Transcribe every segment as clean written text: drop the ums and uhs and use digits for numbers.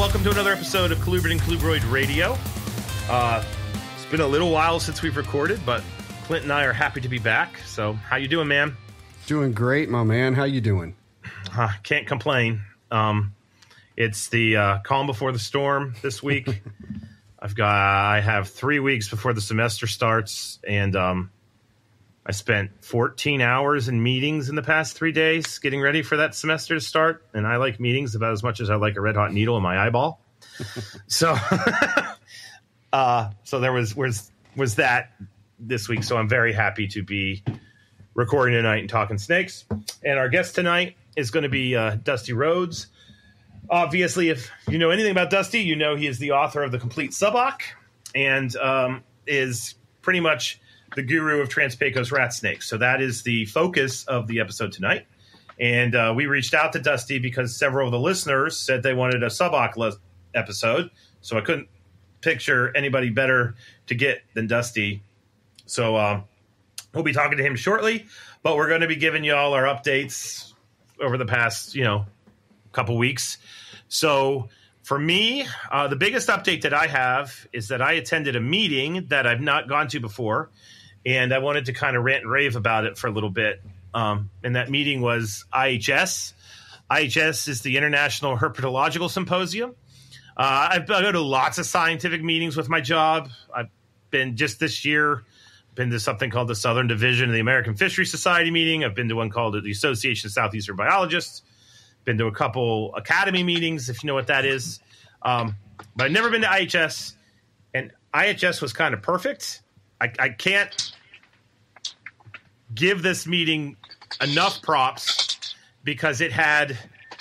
welcome to another episode of Colubrid and Colubroid Radio. It's been a little while since we've recorded, but Clint and I are happy to be back. So, how you doing, man? Doing great, my man. How you doing? Can't complain. It's the calm before the storm this week. I have 3 weeks before the semester starts, and I spent 14 hours in meetings in the past 3 days getting ready for that semester to start. And I like meetings about as much as I like a red hot needle in my eyeball. So, so there was that this week. So I'm very happy to be recording tonight and talking snakes. And our guest tonight is going to be Dusty Rhodes. Obviously, if you know anything about Dusty, you know he is the author of The Complete Subok and is pretty much the guru of Trans-Pecos rat snakes. So that is the focus of the episode tonight. And we reached out to Dusty because several of the listeners said they wanted a Subok episode. So I couldn't picture anybody better to get than Dusty. So we'll be talking to him shortly, but we're going to be giving you all our updates over the past, couple weeks. So for me, the biggest update that I have is that I attended a meeting that I've not gone to before, and I wanted to kind of rant and rave about it for a little bit. And that meeting was IHS. IHS is the International Herpetological Symposium. I go to lots of scientific meetings with my job. I've been just this year, been to something called the Southern Division of the American Fishery Society meeting. I've been to one called the Association of Southeastern Biologists. Been to a couple academy meetings, if you know what that is. But I've never been to IHS, and IHS was kind of perfect. I can't give this meeting enough props because it had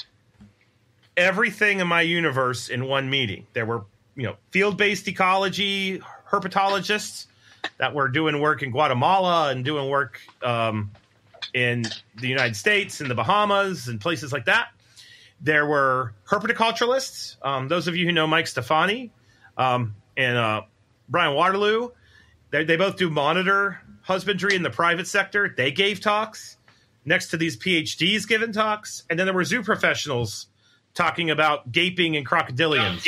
everything in my universe in one meeting. There were, field-based ecology herpetologists that were doing work in Guatemala and doing work in the United States and the Bahamas and places like that. There were herpetoculturalists. Those of you who know Mike Stefani and Brian Waterloo, they both do monitor husbandry in the private sector. They gave talks next to these PhDs giving talks. And then there were zoo professionals talking about gaping and crocodilians.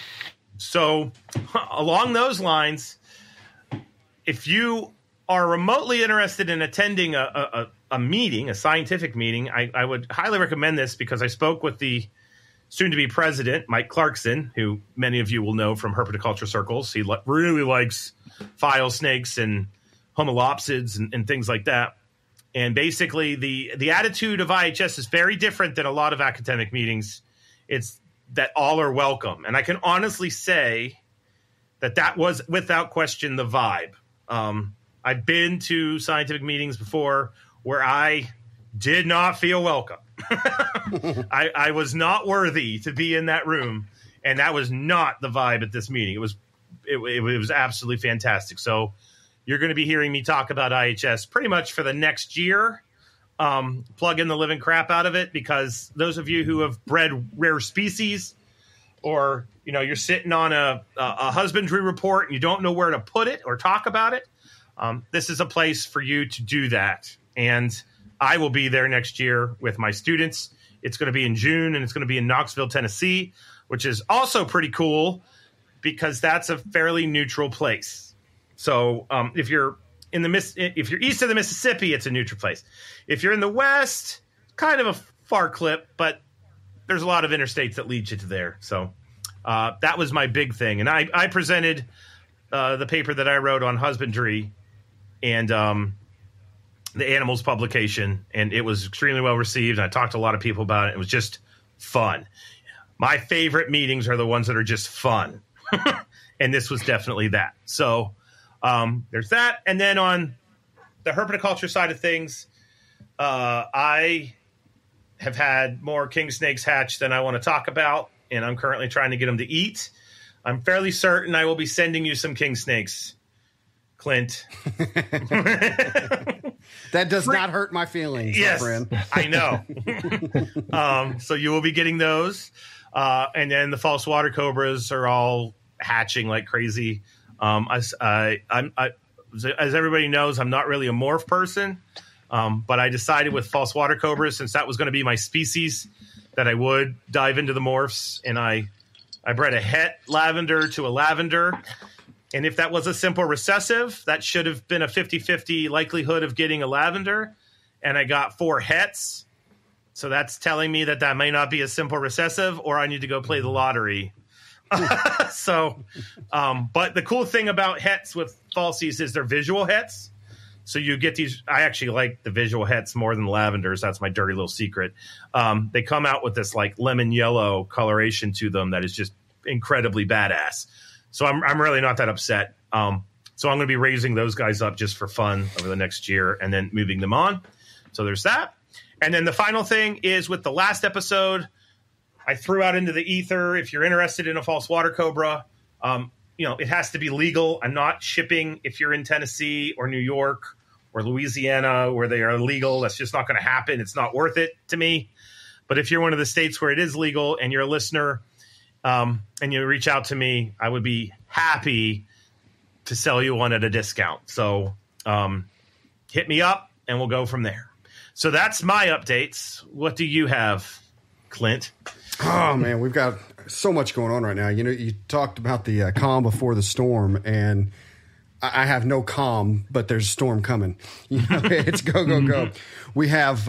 So along those lines, if you are remotely interested in attending a meeting, a scientific meeting, I would highly recommend this because I spoke with the soon-to-be president, Mike Clarkson, who many of you will know from herpetoculture circles. He really likes file snakes and homolopsids and things like that. And basically, the attitude of IHS is very different than a lot of academic meetings. It's that all are welcome. And I can honestly say that was, without question, the vibe. I've been to scientific meetings before where I did not feel welcome. I was not worthy to be in that room, and that was not the vibe at this meeting. It was absolutely fantastic. So you're going to be hearing me talk about IHS pretty much for the next year. Plug in the living crap out of it, because those of you who have bred rare species, or you're sitting on a husbandry report and you don't know where to put it or talk about it, this is a place for you to do that. And I will be there next year with my students. It's going to be in June, and it's going to be in Knoxville, Tennessee, which is also pretty cool because that's a fairly neutral place. So if you're east of the Mississippi, it's a neutral place. If you're in the west, kind of a far clip, but there's a lot of interstates that lead you to there. So that was my big thing. And I presented the paper that I wrote on husbandry and the Animals publication, and it was extremely well received. I talked to a lot of people about it. It was just fun. My favorite meetings are the ones that are just fun. And this was definitely that. So there's that. And then on the herpetoculture side of things, I have had more king snakes hatch than I want to talk about, and I'm currently trying to get them to eat. I'm fairly certain I will be sending you some king snakes, Clint. That does not hurt my feelings, yes, my friend. I know. So you will be getting those. And then the false water cobras are all hatching like crazy. As everybody knows, I'm not really a morph person. But I decided with false water cobras, since that was going to be my species, that I would dive into the morphs. And I I bred a het lavender to a lavender. And if that was a simple recessive, that should have been a 50-50 likelihood of getting a lavender. And I got 4 hets. So that's telling me that may not be a simple recessive, or I need to go play the lottery. But the cool thing about hets with falsies is they're visual hets. So you get these. I actually like the visual hets more than the lavenders. That's my dirty little secret. They come out with this like lemon yellow coloration to them that is just incredibly badass. So I'm really not that upset. So I'm going to be raising those guys up just for fun over the next year and then moving them on. So there's that. And then the final thing is with the last episode, I threw out into the ether, if you're interested in a false water cobra, it has to be legal. I'm not shipping if you're in Tennessee or New York or Louisiana where they are legal. That's just not going to happen. It's not worth it to me. But if you're one of the states where it is legal and you're a listener, and you reach out to me, I would be happy to sell you one at a discount. So hit me up and we'll go from there. So that's my updates. What do you have, Clint? Oh, man, we've got so much going on right now. You talked about the calm before the storm, and I have no calm, but there's a storm coming. It's go, go, go. We have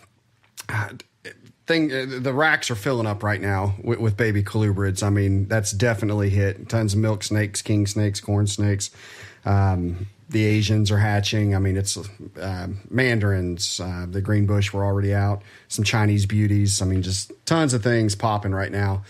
the racks are filling up right now with baby colubrids. I mean, that's definitely hit. Tons of milk snakes, king snakes, corn snakes. The Asians are hatching. I mean, it's mandarins. The green bush were already out. Some Chinese beauties. I mean, just tons of things popping right now.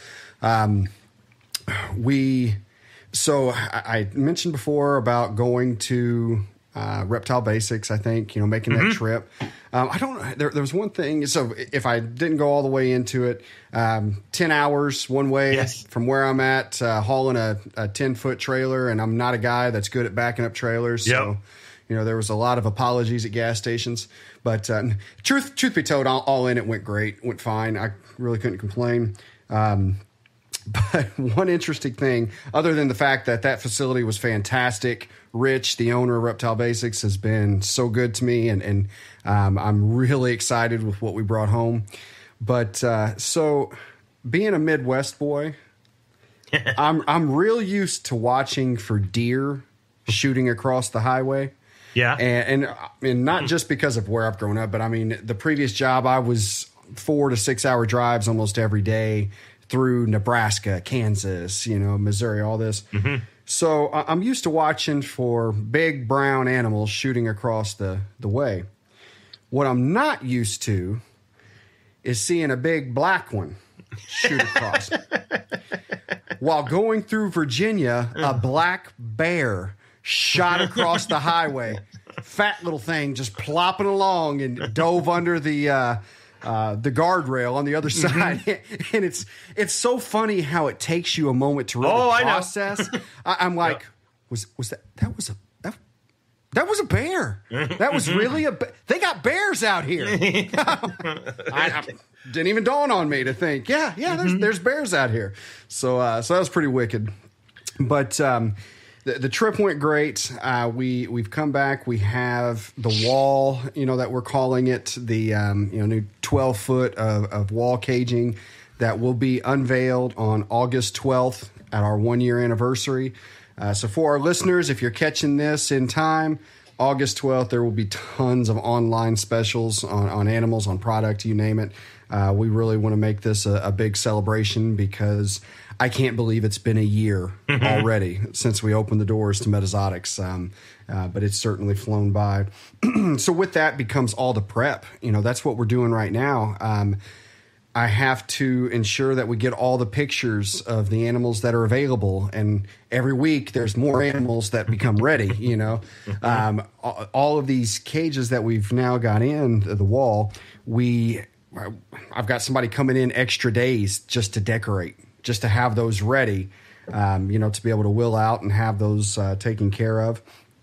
So I mentioned before about going to Reptile Basics, I think, making that trip. There was one thing. So if I didn't go all the way into it, 10 hours one way from where I'm at, hauling a 10-foot trailer. And I'm not a guy that's good at backing up trailers. Yep. So, there was a lot of apologies at gas stations. But truth be told, all in, it went great, went fine. I really couldn't complain. But one interesting thing, other than the fact that facility was fantastic, Rich, the owner of Reptile Basics, has been so good to me, and I'm really excited with what we brought home. But so being a Midwest boy, I'm real used to watching for deer shooting across the highway. Yeah, and not just because of where I've grown up, but I mean the previous job I was 4 to 6 hour drives almost every day through Nebraska, Kansas, Missouri, all this. Mm-hmm. So I'm used to watching for big brown animals shooting across the way. What I'm not used to is seeing a big black one shoot across. While going through Virginia, a black bear shot across the highway. Fat little thing just plopping along and dove under the guardrail on the other side. Mm-hmm. And it's so funny how it takes you a moment to really process. I'm like, that was a bear. That was really they got bears out here. I didn't even dawn on me to think, there's bears out here. So that was pretty wicked. But the trip went great. We've come back. We have the wall, that we're calling it, the new 12-foot of wall caging that will be unveiled on August 12th at our 1-year anniversary. So for our listeners, if you're catching this in time, August 12th, there will be tons of online specials on animals, on product, you name it. We really want to make this a big celebration because I can't believe it's been a year already since we opened the doors to Metazotics, but it's certainly flown by. So with that becomes all the prep. That's what we're doing right now. I have to ensure that we get all the pictures of the animals that are available, and every week there's more animals that become ready. All of these cages that we've now got in the wall, I've got somebody coming in extra days just to decorate, just to have those ready, to be able to will out and have those taken care of.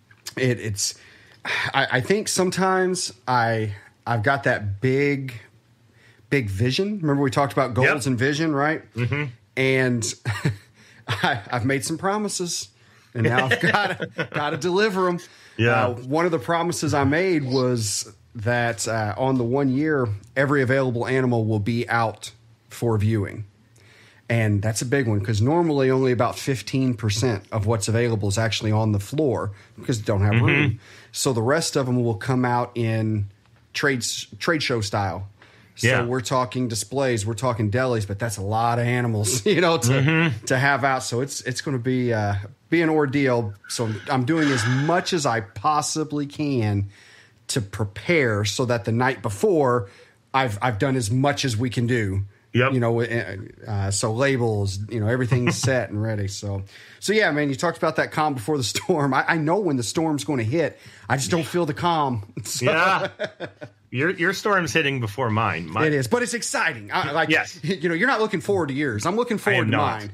I think sometimes I've got that big vision. Remember we talked about goals and vision, right? Mm-hmm. And I've made some promises, and now I've got to deliver them. Yeah. One of the promises I made was that on the 1 year, every available animal will be out for viewing. And that's a big one because normally only about 15% of what's available is actually on the floor because they don't have room. So the rest of them will come out in trade show style. So we're talking displays, we're talking delis, but that's a lot of animals, to have out. So it's going to be an ordeal. So I'm doing as much as I possibly can to prepare so that the night before I've done as much as we can do. Yep. So labels, everything's set and ready. So yeah, man, you talked about that calm before the storm. I know when the storm's going to hit. I just don't feel the calm. So. Yeah. Your storm's hitting before mine. It is, but it's exciting. Yes. You're not looking forward to yours. I'm looking forward to mine.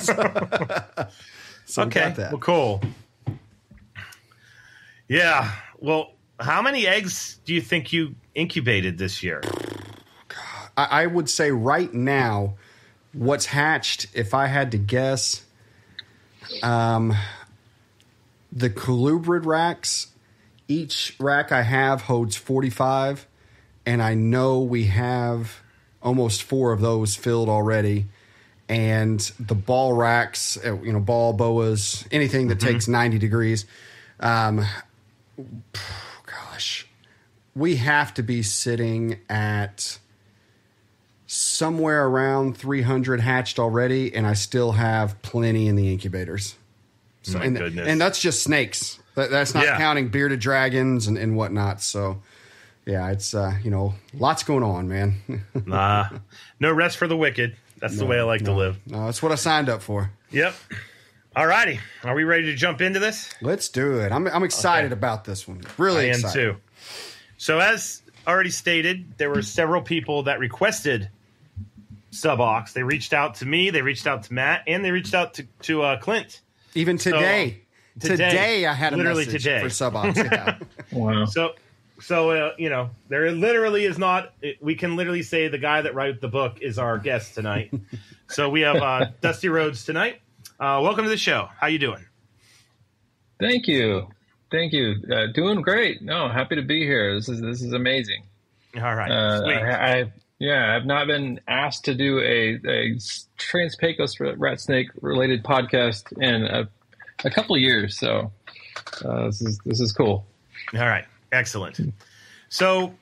So okay. Well, cool. Yeah. Well, how many eggs do you think you incubated this year? I would say right now, what's hatched, if I had to guess, the colubrid racks, each rack I have holds 45, and I know we have almost 4 of those filled already. And the ball racks, ball boas, anything that takes 90 degrees, we have to be sitting at somewhere around 300 hatched already, and I still have plenty in the incubators. So, goodness. And that's just snakes. That's not counting bearded dragons and whatnot. So, yeah, it's, lots going on, man. No rest for the wicked. That's the way I like to live. No, that's what I signed up for. Yep. All righty. Are we ready to jump into this? Let's do it. I'm excited about this one. Really excited. I am too. So as already stated, there were several people that requested Subox. They reached out to me, they reaced out to Matt, and they reached out to Clint. Even today. Today I had a literally message today. for Subox. Yeah. Wow. So there literally is not. We can literally say the guy that wrote the book is our guest tonight. So we have Dusty Rhodes tonight. Welcome to the show. How you doing? Thank you. Doing great. No, happy to be here. This is amazing. All right. I've not been asked to do a Trans-Pecos rat snake related podcast in a couple of years. So this is cool. All right. Excellent. So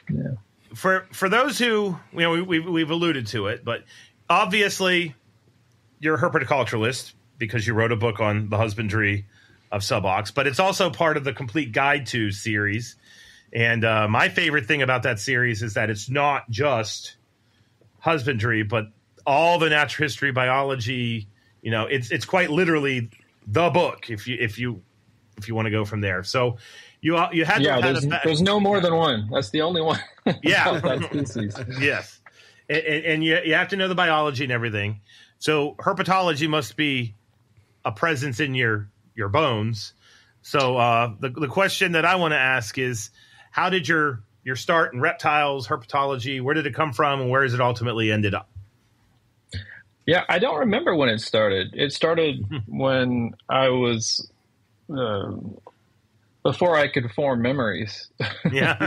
for those who, we've alluded to it, but obviously you're a herpetoculturalist because you wrote a book on the husbandry of Subox, but it's also part of the Complete Guide to series. And my favorite thing about that series is that it's not just husbandry, but all the natural history, biology. It's quite literally the book if you want to go from there. So you had there's no more than one. That's the only one. Yeah, that species. Yes, and you have to know the biology and everything. So herpetology must be a presence in your bones. So the question that I want to ask is, how did your start in reptiles, herpetology, where did it come from, and where has it ultimately ended up? Yeah, I don't remember when it started. It started when I was before I could form memories. Yeah.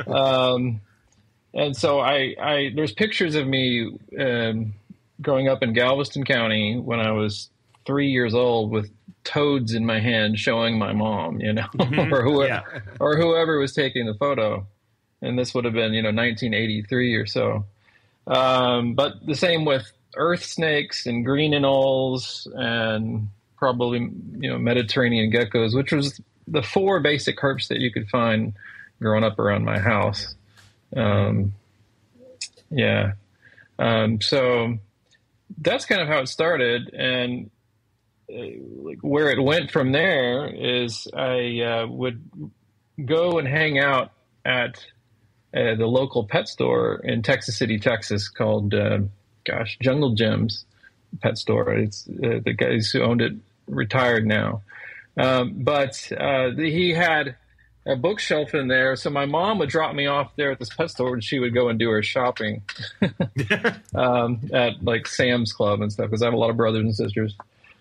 And so I there's pictures of me growing up in Galveston County when I was 3 years old with toads in my hand showing my mom, or whoever was taking the photo. And this would have been, 1983 or so. But the same with earth snakes and green anoles and probably, Mediterranean geckos, which was the 4 basic herps that you could find growing up around my house. So that's kind of how it started. And where it went from there is I would go and hang out at the local pet store in Texas City, Texas called, Jungle Gems pet store. It's the guys who owned it retired now. But he had a bookshelf in there. So my mom would drop me off there at this pet store and she would go and do her shopping at like Sam's Club and stuff, because I have a lot of brothers and sisters.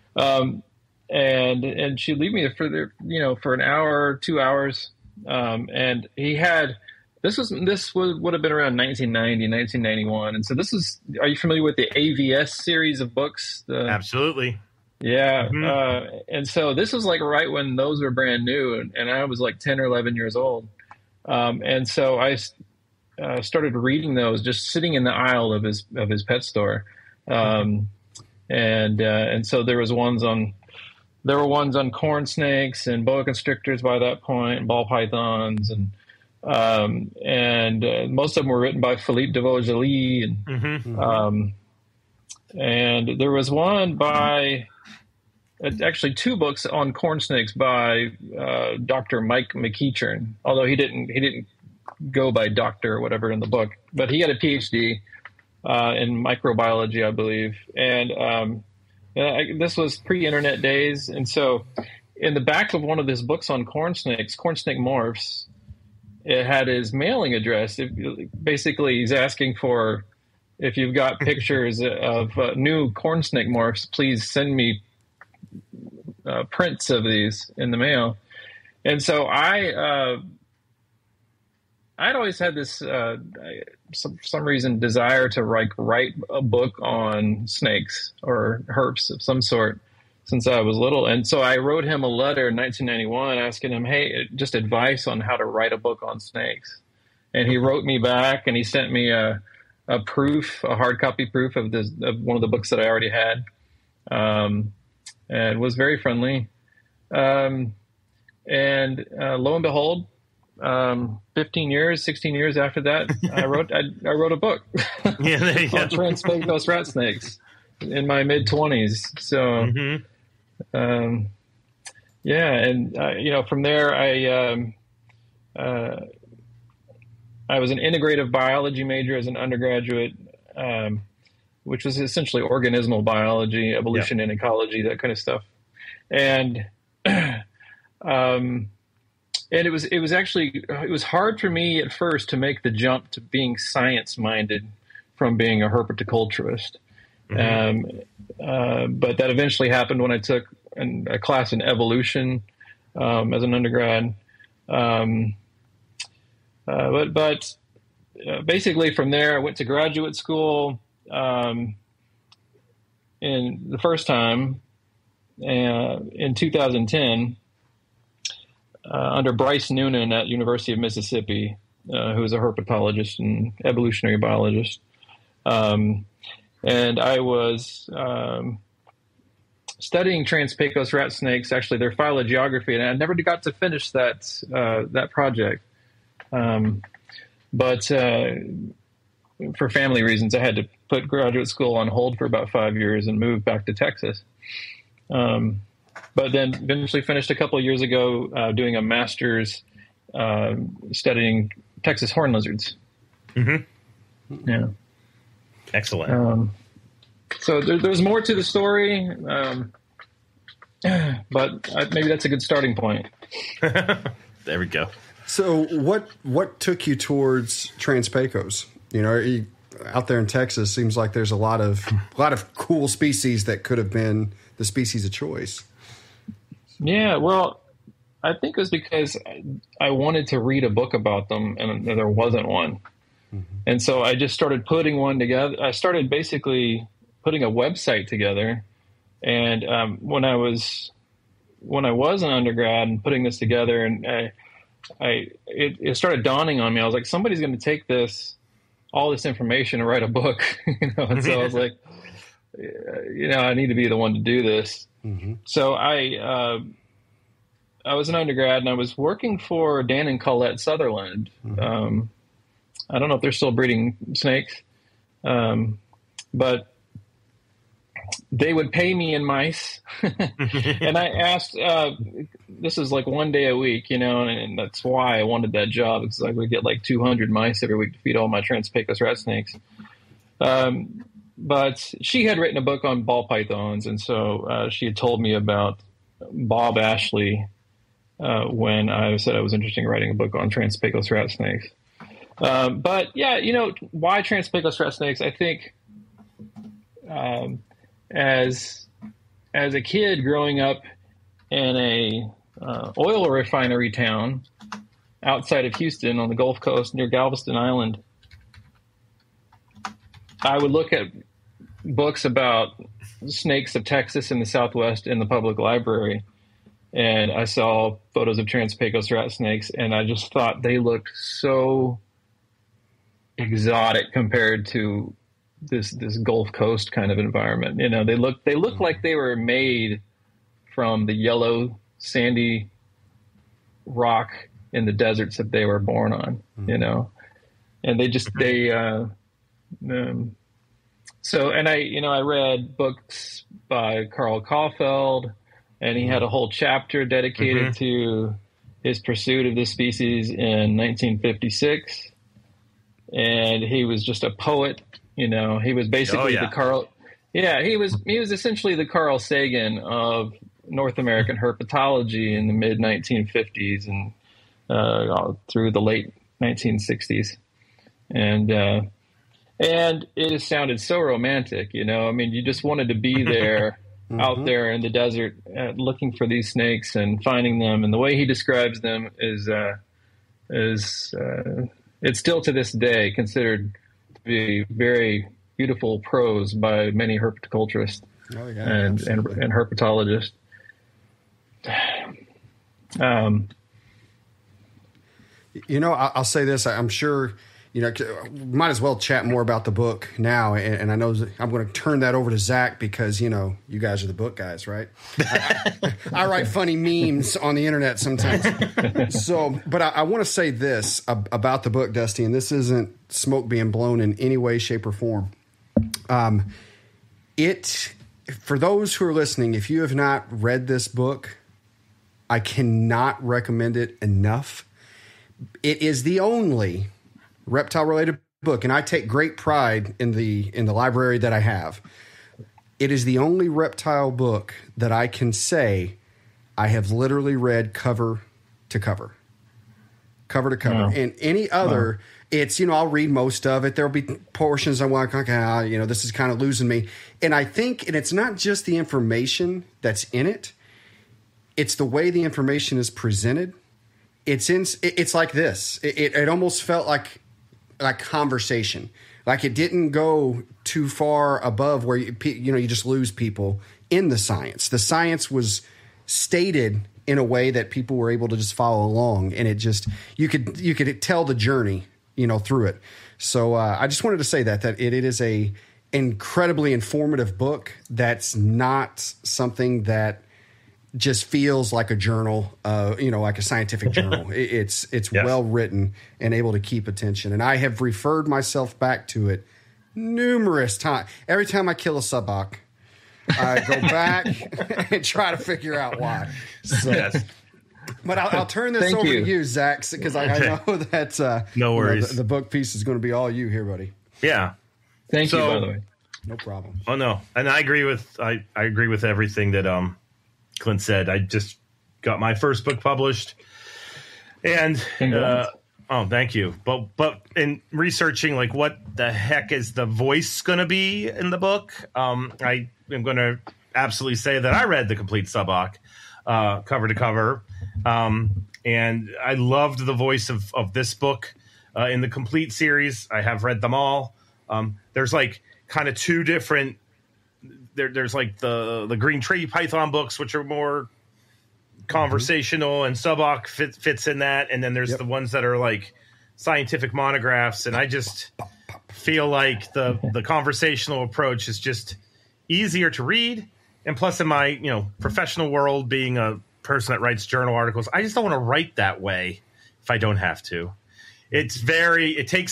And she'd leave me for an hour, 2 hours. And he had would have been around 1990, 1991. And so are you familiar with the AVS series of books? Absolutely. Yeah. And so this was like right when those were brand new, and I was like 10 or 11 years old. And so I started reading those just sitting in the aisle of his pet store. And so there were ones on corn snakes and boa constrictors by that point, and ball pythons, and most of them were written by Philippe de Vosgely, and there was one by actually two books on corn snakes by Dr. Mike McEachern, although he didn't go by doctor or whatever in the book, but he had a PhD in microbiology, I believe, and this was pre-internet days, and so in the back of one of his books on corn snake morphs, it had his mailing address. Basically, he's asking for, if you've got pictures of new corn snake morphs, please send me prints of these in the mail. And so I'd always had this, for some reason, desire to write a book on snakes or herps of some sort since I was little. And so I wrote him a letter in 1991 asking him, hey, just advice on how to write a book on snakes. And he wrote me back, and he sent me a hard copy proof of one of the books that I already had, and was very friendly. And lo and behold, 16 years after that, I wrote a book on Trans-Pecos rat snakes in my mid-20s. So, and from there, I was an integrative biology major as an undergraduate, which was essentially organismal biology, evolution and ecology, that kind of stuff. And it was hard for me at first to make the jump to being science-minded from being a herpetoculturist. But that eventually happened when I took a class in evolution as an undergrad. But basically from there, I went to graduate school in the first time in 2010 under Bryce Noonan at University of Mississippi, who is a herpetologist and evolutionary biologist. And I was studying Trans-Pecos rat snakes, actually their phylogeography, and I never got to finish that project. But for family reasons, I had to put graduate school on hold for about 5 years and move back to Texas. But then eventually finished a couple of years ago doing a master's studying Texas horn lizards. Yeah. Excellent. So there's more to the story, but maybe that's a good starting point. There we go. So what took you towards Trans-Pecos? Out there in Texas, seems like there's a lot of cool species that could have been the species of choice. Yeah, well, I think it was because I wanted to read a book about them, and there wasn't one. And so I just started putting one together. I started basically putting a website together. And when I was an undergrad and putting this together, and it started dawning on me. I was like, somebody's going to take all this information and write a book. And so I was like, I need to be the one to do this. So I was an undergrad, and I was working for Dan and Colette Sutherland. I don't know if they're still breeding snakes, but they would pay me in mice. And I asked, this is like 1 day a week, and that's why I wanted that job, because I would get like 200 mice every week to feed all my Trans-Pecos rat snakes. But she had written a book on ball pythons, and so she had told me about Bob Ashley when I said I was interested in writing a book on Trans-Pecos rat snakes. But yeah, why Trans-Pecos rat snakes? I think as a kid growing up in a oil refinery town, outside of Houston on the Gulf Coast near Galveston Island. I would look at books about snakes of Texas in the Southwest in the public library, and I saw photos of Trans-Pecos rat snakes, and I just thought they looked so exotic compared to this Gulf Coast kind of environment. You know, they look like they were made from the yellow sandy rock in the deserts that they were born on. You know, and so, and I read books by Carl Caulfield, and he had a whole chapter dedicated to his pursuit of this species in 1956. And he was just a poet, you know. He was basically he was essentially the Carl Sagan of North American herpetology in the mid 1950s and through the late 1960s. And it just sounded so romantic, you know. I mean, you just wanted to be there, out there in the desert, looking for these snakes and finding them. And the way he describes them is it's still to this day considered to be very beautiful prose by many herpetoculturists and herpetologists. You know, I'll say this. I'm sure, you know, might as well chat more about the book now. And I know I'm going to turn that over to Zach because, you know, you guys are the book guys, right? I write funny memes on the internet sometimes. But I want to say this about the book, Dusty, and this isn't smoke being blown in any way, shape, or form. For those who are listening, if you have not read this book, I cannot recommend it enough. It is the only reptile-related book, and I take great pride in the library that I have. It is the only reptile book that I can say I have literally read cover to cover. Wow. And any other, it's, you know, I'll read most of it. There'll be portions I'm like, okay, you know, this is kind of losing me. And I think, and it's not just the information that's in it, it's the way the information is presented. It's like this. It almost felt like conversation. Like it didn't go too far above where you just lose people in the science. The science was stated in a way that people were able to just follow along, and it just you could tell the journey, you know, through it. So I just wanted to say that it is a incredibly informative book. That's not something that just feels like a journal, you know, like a scientific journal. It's yes. Well written and able to keep attention. And I have referred myself back to it numerous times. Every time I kill a suboc, I go back and try to figure out why. So, yes. But I'll turn this over to you, Zach, because I know that no worries. The book piece is going to be all you here, buddy. Yeah. Thank you, by the way. No problem. Oh no, and I agree with everything that Clint said. I just got my first book published, and thank you. But in researching like what the heck is the voice going to be in the book, I am going to absolutely say that I read the complete Suboc cover to cover, and I loved the voice of this book in the complete series. I have read them all. There's like kind of two different. There's like the Green Tree Python books, which are more conversational, and Suboc fits in that. And then there's the ones that are like scientific monographs. And I just feel like the conversational approach is just easier to read. And plus, in my professional world, being a person that writes journal articles, I just don't want to write that way if I don't have to. It takes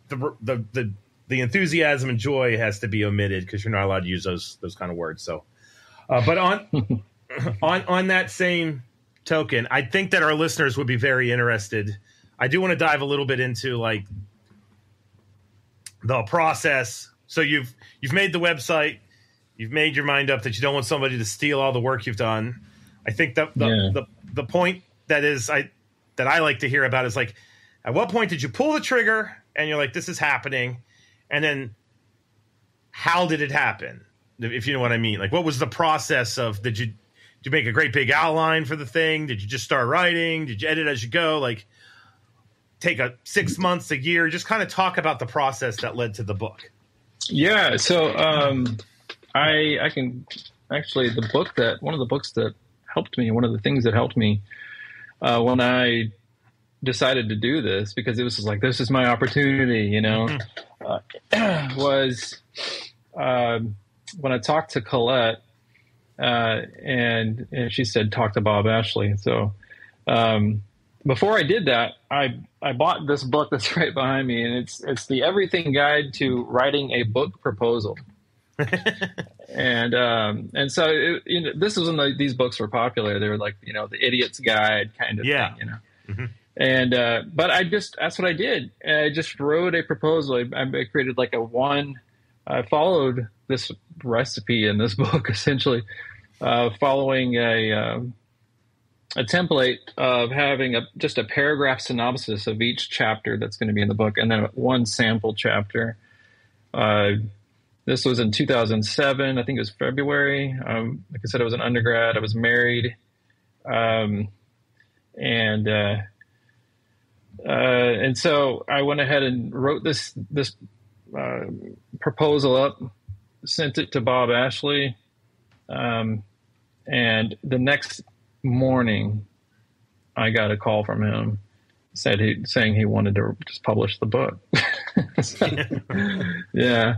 the enthusiasm and joy has to be omitted because you're not allowed to use those kind of words. So, but on that same token, I think that our listeners would be very interested. I do want to dive a little bit into like the process. So you've made the website, you've made your mind up that you don't want somebody to steal all the work you've done. I think that the point that I like to hear about is like, at what point did you pull the trigger and you're like, this is happening? And then how did it happen? If you know what I mean, like what was the process of, did you make a great big outline for the thing? Did you just start writing? Did you edit as you go? Like take 6 months, a year? Just kind of talk about the process that led to the book. Yeah. So I can actually, one of the books that helped me, one of the things that helped me when I decided to do this, because it was just like, this is my opportunity, you know, was when I talked to Colette, and she said, talk to Bob Ashley. So before I did that, I bought this book that's right behind me, and it's the Everything Guide to Writing a Book Proposal. and so this was when these books were popular. They were like, you know, the Idiot's Guide kind of thing, you know. Mm-hmm. And but that's what I did. I just wrote a proposal. I created like I followed this recipe in this book, essentially, following a template of having just a paragraph synopsis of each chapter that's going to be in the book, and then one sample chapter. This was in 2007. I think it was February. Like I said, I was an undergrad. I was married. And so I went ahead and wrote this proposal up, sent it to Bob Ashley. And the next morning I got a call from him saying he wanted to just publish the book. Yeah.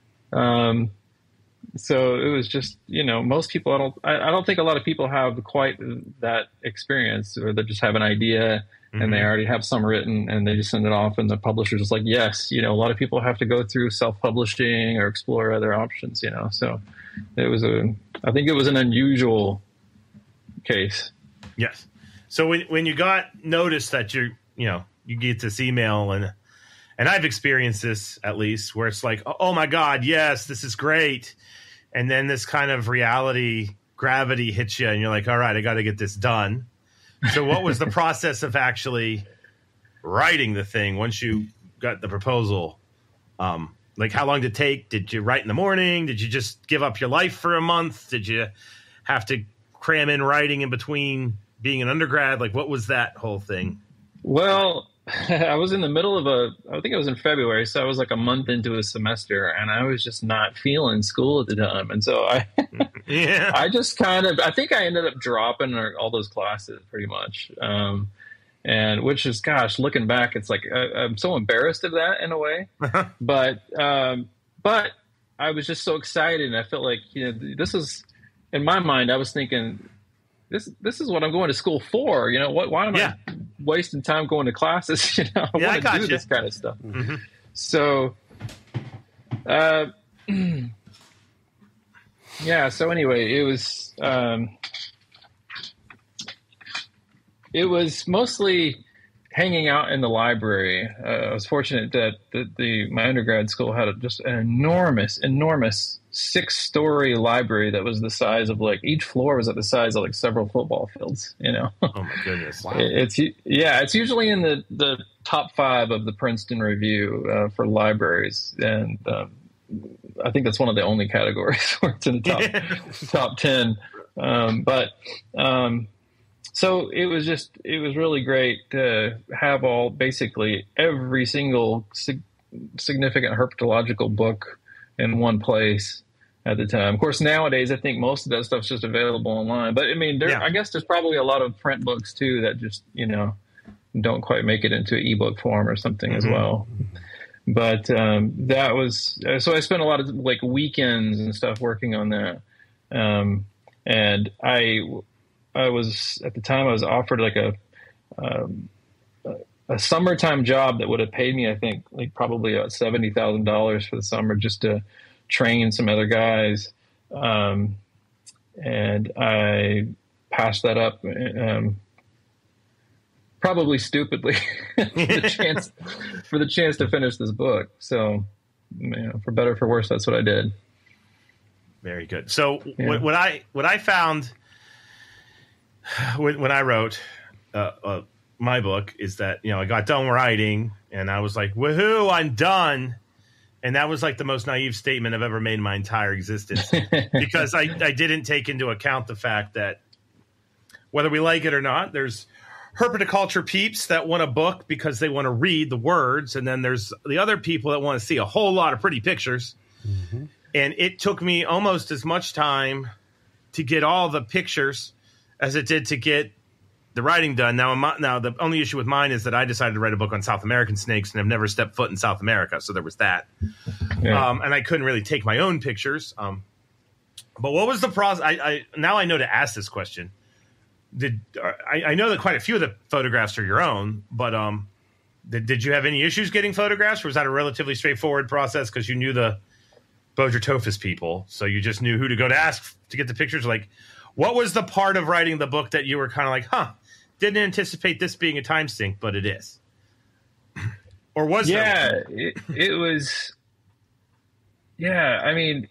So it was just, you know, most people, I don't think a lot of people have quite that experience, or they just have an idea and they already have some written and they just send it off, and the publisher's just like, yes, you know, a lot of people have to go through self-publishing or explore other options, you know. So I think it was an unusual case. Yes. So when you got notice that you get this email, and I've experienced this, at least, where it's like, oh my God, yes, this is great. And then this kind of gravity hits you, and you're like, all right, I got to get this done. So what was the process of actually writing the thing once you got the proposal? Like, how long did it take? Did you write in the morning? Did you just give up your life for a month? Did you have to cram in writing in between being an undergrad? Like, what was that whole thing? Well, I was in the middle of I think it was in February, so I was like a month into a semester, and I was just not feeling school at the time. And so I just I think I ended up dropping all those classes pretty much. And which is, gosh, looking back, it's like, I'm so embarrassed of that in a way, but I was just so excited. And I felt like, you know, this is, in my mind, I was thinking, this is what I'm going to school for. You know, why am I wasting time going to classes? You know, I want to do this kind of stuff. Mm-hmm. So, so anyway, it was mostly hanging out in the library. I was fortunate that my undergrad school had just an enormous 6-story library that was the size of, like, each floor was at the size of like several football fields, you know. Oh my goodness. Wow. It's usually in the top 5 of the Princeton Review for libraries. And I think that's one of the only categories where it's in the top 10. So it was really great to have basically every single significant herpetological book in one place at the time. Of course, nowadays, I think most of that stuff's just available online. But I mean, I guess there's probably a lot of print books too that just, you know, don't quite make it into ebook form or something as well. But that was, so I spent a lot of like weekends and stuff working on that. And I was, at the time, I was offered like a summertime job that would have paid me, I think, like probably about $70,000 for the summer, just to train some other guys. And I passed that up, probably stupidly, for the chance to finish this book. So, you know, for better or for worse, that's what I did. Very good. So what I found when I wrote my book is that, you know, I got done writing and I was like, woohoo, I'm done. And that was like the most naive statement I've ever made in my entire existence, because I didn't take into account the fact that whether we like it or not, there's herpetoculture peeps that want a book because they want to read the words, and then there's the other people that want to see a whole lot of pretty pictures. Mm-hmm. And it took me almost as much time to get all the pictures as it did to get the writing done. Now the only issue with mine is that I decided to write a book on South American snakes, and I've never stepped foot in South America, so there was that. Yeah. And I couldn't really take my own pictures. But what was the process? I now I know to ask this question. I know that quite a few of the photographs are your own, but did you have any issues getting photographs, or was that a relatively straightforward process because you knew the Bogertophis people, so you just knew who to go to ask to get the pictures? Like, what was the part of writing the book that you were kind of like, didn't anticipate this being a time sink, but it is? Or was there? It was. Yeah, I mean,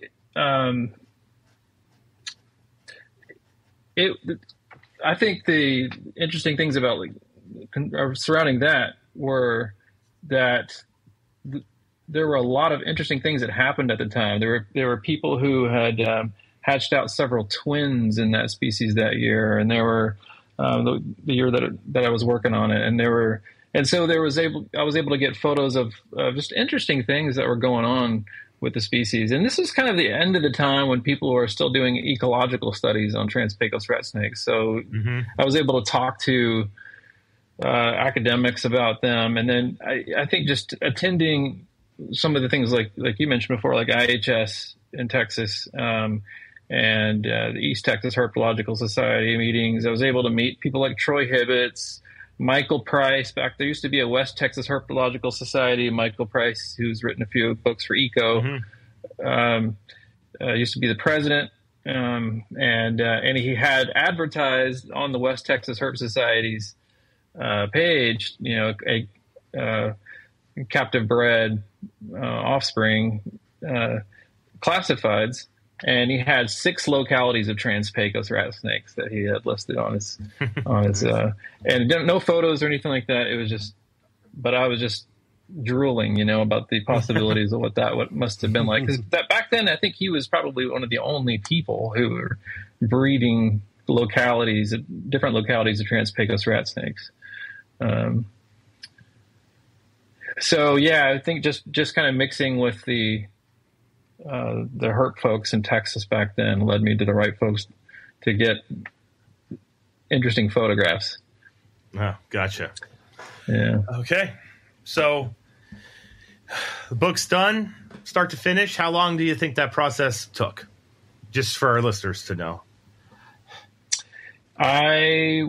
I think the interesting things about surrounding that were that there were a lot of interesting things that happened at the time. There were people who had hatched out several twins in that species that year, and there were the year that I was working on it, and so I was able to get photos of just interesting things that were going on with the species. And this is kind of the end of the time when people were still doing ecological studies on Trans-Pecos rat snakes. So I was able to talk to academics about them. And then I think just attending some of the things like you mentioned before, like IHS in Texas, and the East Texas Herpetological Society meetings. I was able to meet people like Troy Hibbets, Michael Price. There used to be a West Texas Herpetological Society. Michael Price, who's written a few books for ECO, used to be the president, and he had advertised on the West Texas Herp Society's page, a captive bred offspring classifieds. And he had 6 localities of Trans-Pecos rat snakes that he had listed on his, and no photos or anything like that. It was just, but I was just drooling, about the possibilities of what must have been like. Because back then, I think he was probably one of the only people who were breeding different localities of Trans-Pecos rat snakes. So yeah, I think just kind of mixing with the herp folks in Texas back then led me to the right folks to get interesting photographs. Oh, gotcha. Yeah. Okay. So the book's done, start to finish. How long do you think that process took? Just for our listeners to know. I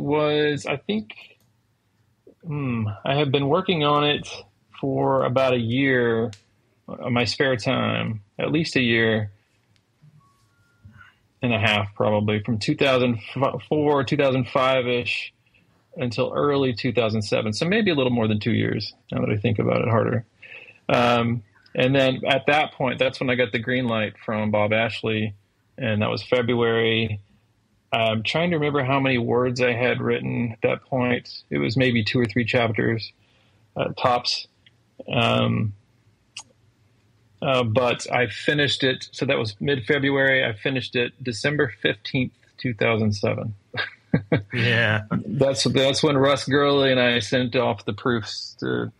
have been working on it for about a year on my spare time, at least a year and a half, probably from 2004, 2005-ish until early 2007. So maybe a little more than 2 years now that I think about it harder. And then at that point, that's when I got the green light from Bob Ashley, and that was February. I'm trying to remember how many words I had written at that point. It was maybe 2 or 3 chapters, tops. But I finished it. So that was mid-February. I finished it December 15th, 2007. Yeah. That's when Russ Gurley and I sent off the proofs to,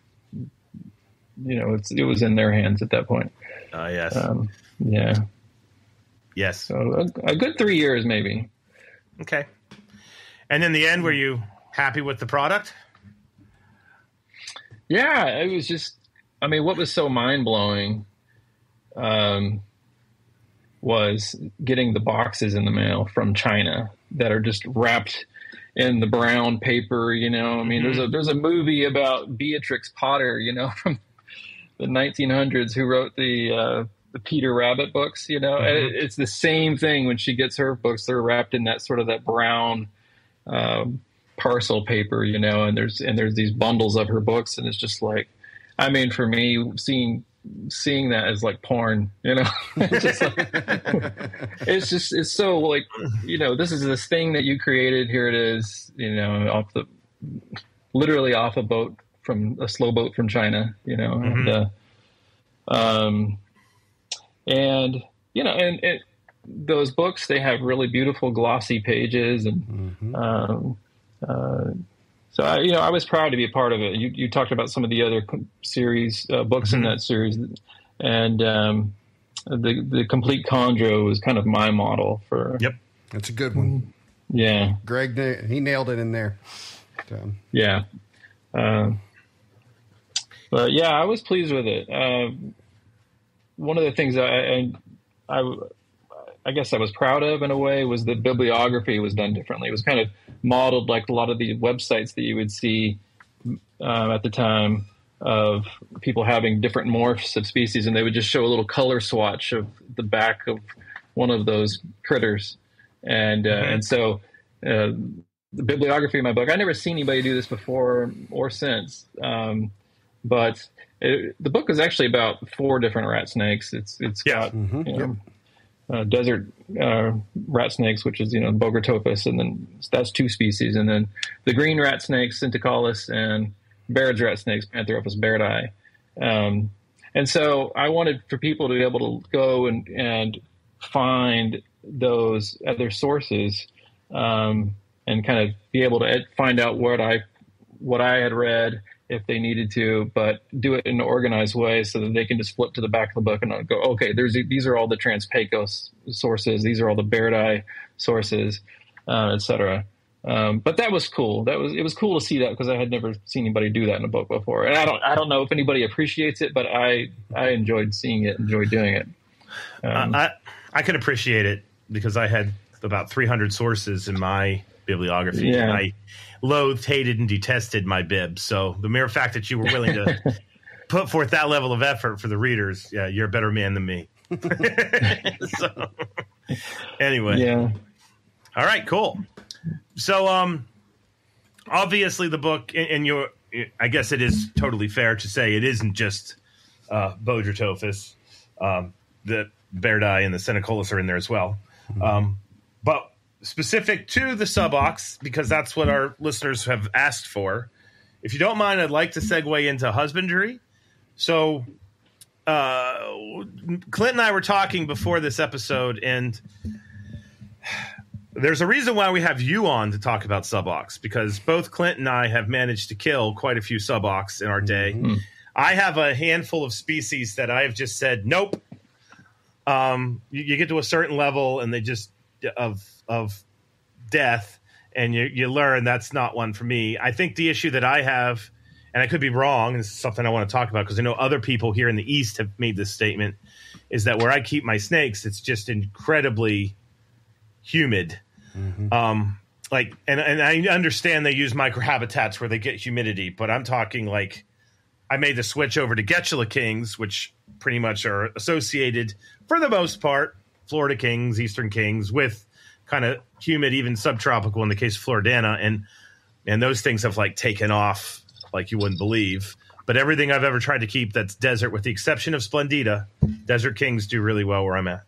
it was in their hands at that point. Yes. Yeah. Yes. So a good 3 years, maybe. Okay. And in the end, were you happy with the product? Yeah, it was just, what was so mind-blowing was getting the boxes in the mail from China that are just wrapped in the brown paper, there's a movie about Beatrix Potter, from the 1900s who wrote the Peter Rabbit books, and it's the same thing when she gets her books. They're wrapped in that brown parcel paper, and there's these bundles of her books, and it's just like, for me, seeing that as like porn, it's just like, it's so like, this is this thing that you created. Here it is, literally off a boat from a slow boat from China, and those books, they have really beautiful glossy pages and So I was proud to be a part of it. You talked about some of the other series books in that series, and the Complete Chondro was kind of my model for. Yep, that's a good one. Yeah, Greg, he nailed it in there. So. Yeah, but yeah, I was pleased with it. One of the things I guess I was proud of in a way was the bibliography was done differently. It was kind of modeled like a lot of the websites that you would see at the time of people having different morphs of species, and they would just show a little color swatch of the back of one of those critters. And so the bibliography of my book, I've never seen anybody do this before or since. But the book is actually about 4 different rat snakes. It's got desert rat snakes, which is Bogertophus, and then that's 2 species, and then the green rat snakes, Syntacollis, and Baird's rat snakes, Pantherophis bairdi. And so I wanted for people to be able to go and find those other sources, and kind of be able to find out what I had read if they needed to, but do it in an organized way so that they can just flip to the back of the book and go, okay, these are all the Trans-Pecos sources. These are all the bairdi sources, etc. But that was cool. It was cool to see that, because I had never seen anybody do that in a book before. And I don't know if anybody appreciates it, but I enjoyed seeing it, enjoyed doing it. I could appreciate it because I had about 300 sources in my bibliography. Yeah. And I loathed, hated, and detested my bib. So the mere fact that you were willing to put forth that level of effort for the readers, yeah, you're a better man than me. So, anyway. Yeah. All right, cool. So, obviously the book, and I guess it is totally fair to say it isn't just Bogertophus. The bairdi and the Syntacollis are in there as well. But specific to the subox, because that's what our listeners have asked for, if you don't mind, I'd like to segue into husbandry. So Clint and I were talking before this episode, and there's a reason why we have you on to talk about subox, because both Clint and I have managed to kill quite a few subox in our day. I have a handful of species that I have just said, nope. You get to a certain level and they just of death, and you learn that's not one for me. I think the issue that I have, and I could be wrong, this is something I want to talk about because I know other people here in the East have made this statement, is that where I keep my snakes, it's just incredibly humid. And I understand they use microhabitats where they get humidity, but I'm talking like I made the switch over to Getula kings, which pretty much are associated for the most part, Florida kings, Eastern kings, with kind of humid, even subtropical in the case of Floridana, and those things have like taken off like you wouldn't believe. But everything I've ever tried to keep that's desert, with the exception of Splendida, desert kings do really well where I'm at.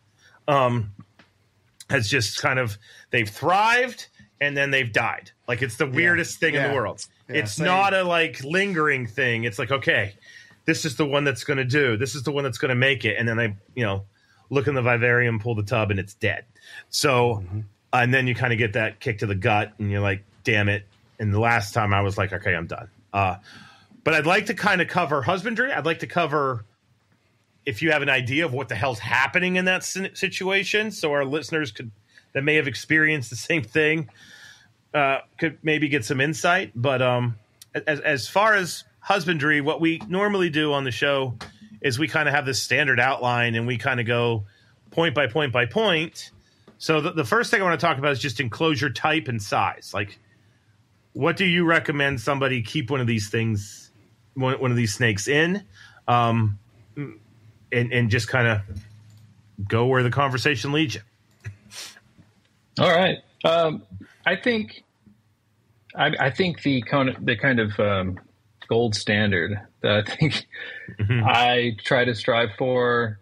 Has just kind of, they've thrived and then they've died. Like it's the weirdest thing in the world. Yeah, it's not a like lingering thing. It's like, okay, this is the one that's going to do. This is the one that's going to make it. And then I, look in the vivarium, pull the tub, and it's dead. So, and then you kind of get that kick to the gut, and you're like, damn it. And the last time I was like, okay, I'm done. But I'd like to kind of cover husbandry. I'd like to cover, if you have an idea of what the hell's happening in that situation, so our listeners that may have experienced the same thing could maybe get some insight. But as far as husbandry, what we normally do on the show is we kind of have this standard outline, and we kind of go point by point by point. So the first thing I want to talk about is just enclosure type and size. Like, what do you recommend somebody keep one of these things, one of these snakes in, and just kind of go where the conversation leads you? All right. I think the kind of gold standard that I think I try to strive for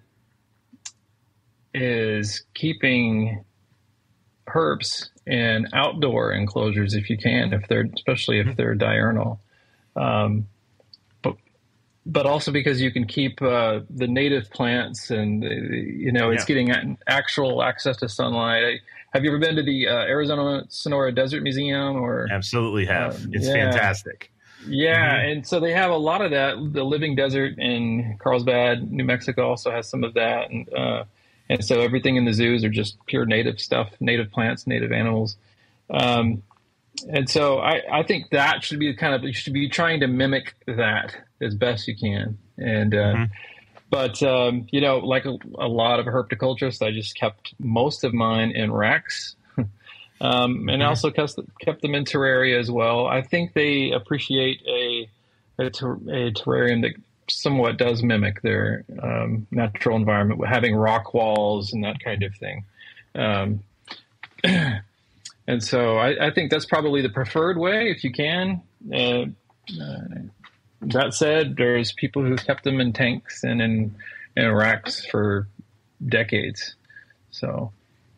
is keeping herps in outdoor enclosures if you can, especially if they're diurnal. But but also because you can keep the native plants, and it's getting actual access to sunlight. Have you ever been to the Arizona Sonora Desert Museum? Or absolutely have. It's fantastic. Yeah, and so they have a lot of that. The Living Desert in Carlsbad, New Mexico, also has some of that, and so everything in the zoos are just pure native stuff, native plants, native animals. And so I think that should be you should be trying to mimic that as best you can. And, but, like a lot of herpetoculturists, I just kept most of mine in racks, and also kept them in terraria as well. I think they appreciate a terrarium that somewhat does mimic their natural environment, with having rock walls and that kind of thing. And so I think that's probably the preferred way if you can. That said, there's people who kept them in tanks and in racks for decades. So,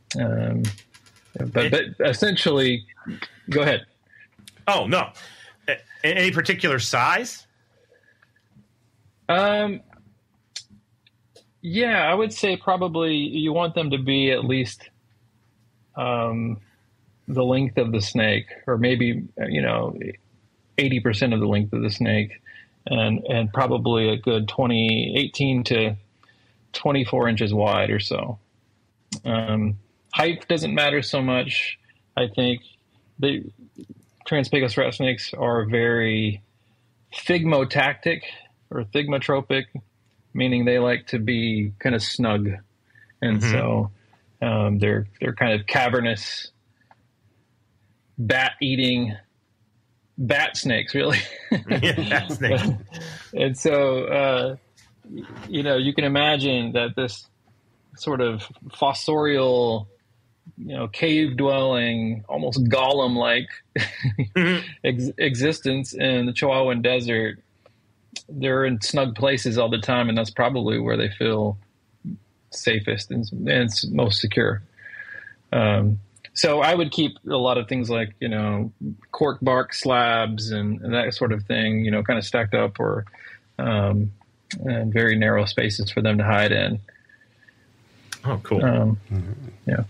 but essentially, go ahead. Oh, no. Any particular size? Yeah, I would say probably you want them to be at least the length of the snake, or maybe 80% of the length of the snake, and probably a good 18 to 24 inches wide or so. Height doesn't matter so much. I think the Trans-Pecos rat snakes are very thigmotactic or thigmotropic, meaning they like to be kind of snug, and so they're kind of cavernous, bat-eating bat snakes, really. Bat snakes. And so, you can imagine that this sort of fossorial, cave-dwelling, almost golem-like existence in the Chihuahuan Desert, they're in snug places all the time, and that's probably where they feel safest and most secure. So I would keep a lot of things like, cork bark slabs and that sort of thing, kind of stacked up, or and very narrow spaces for them to hide in. Oh, cool. Yeah.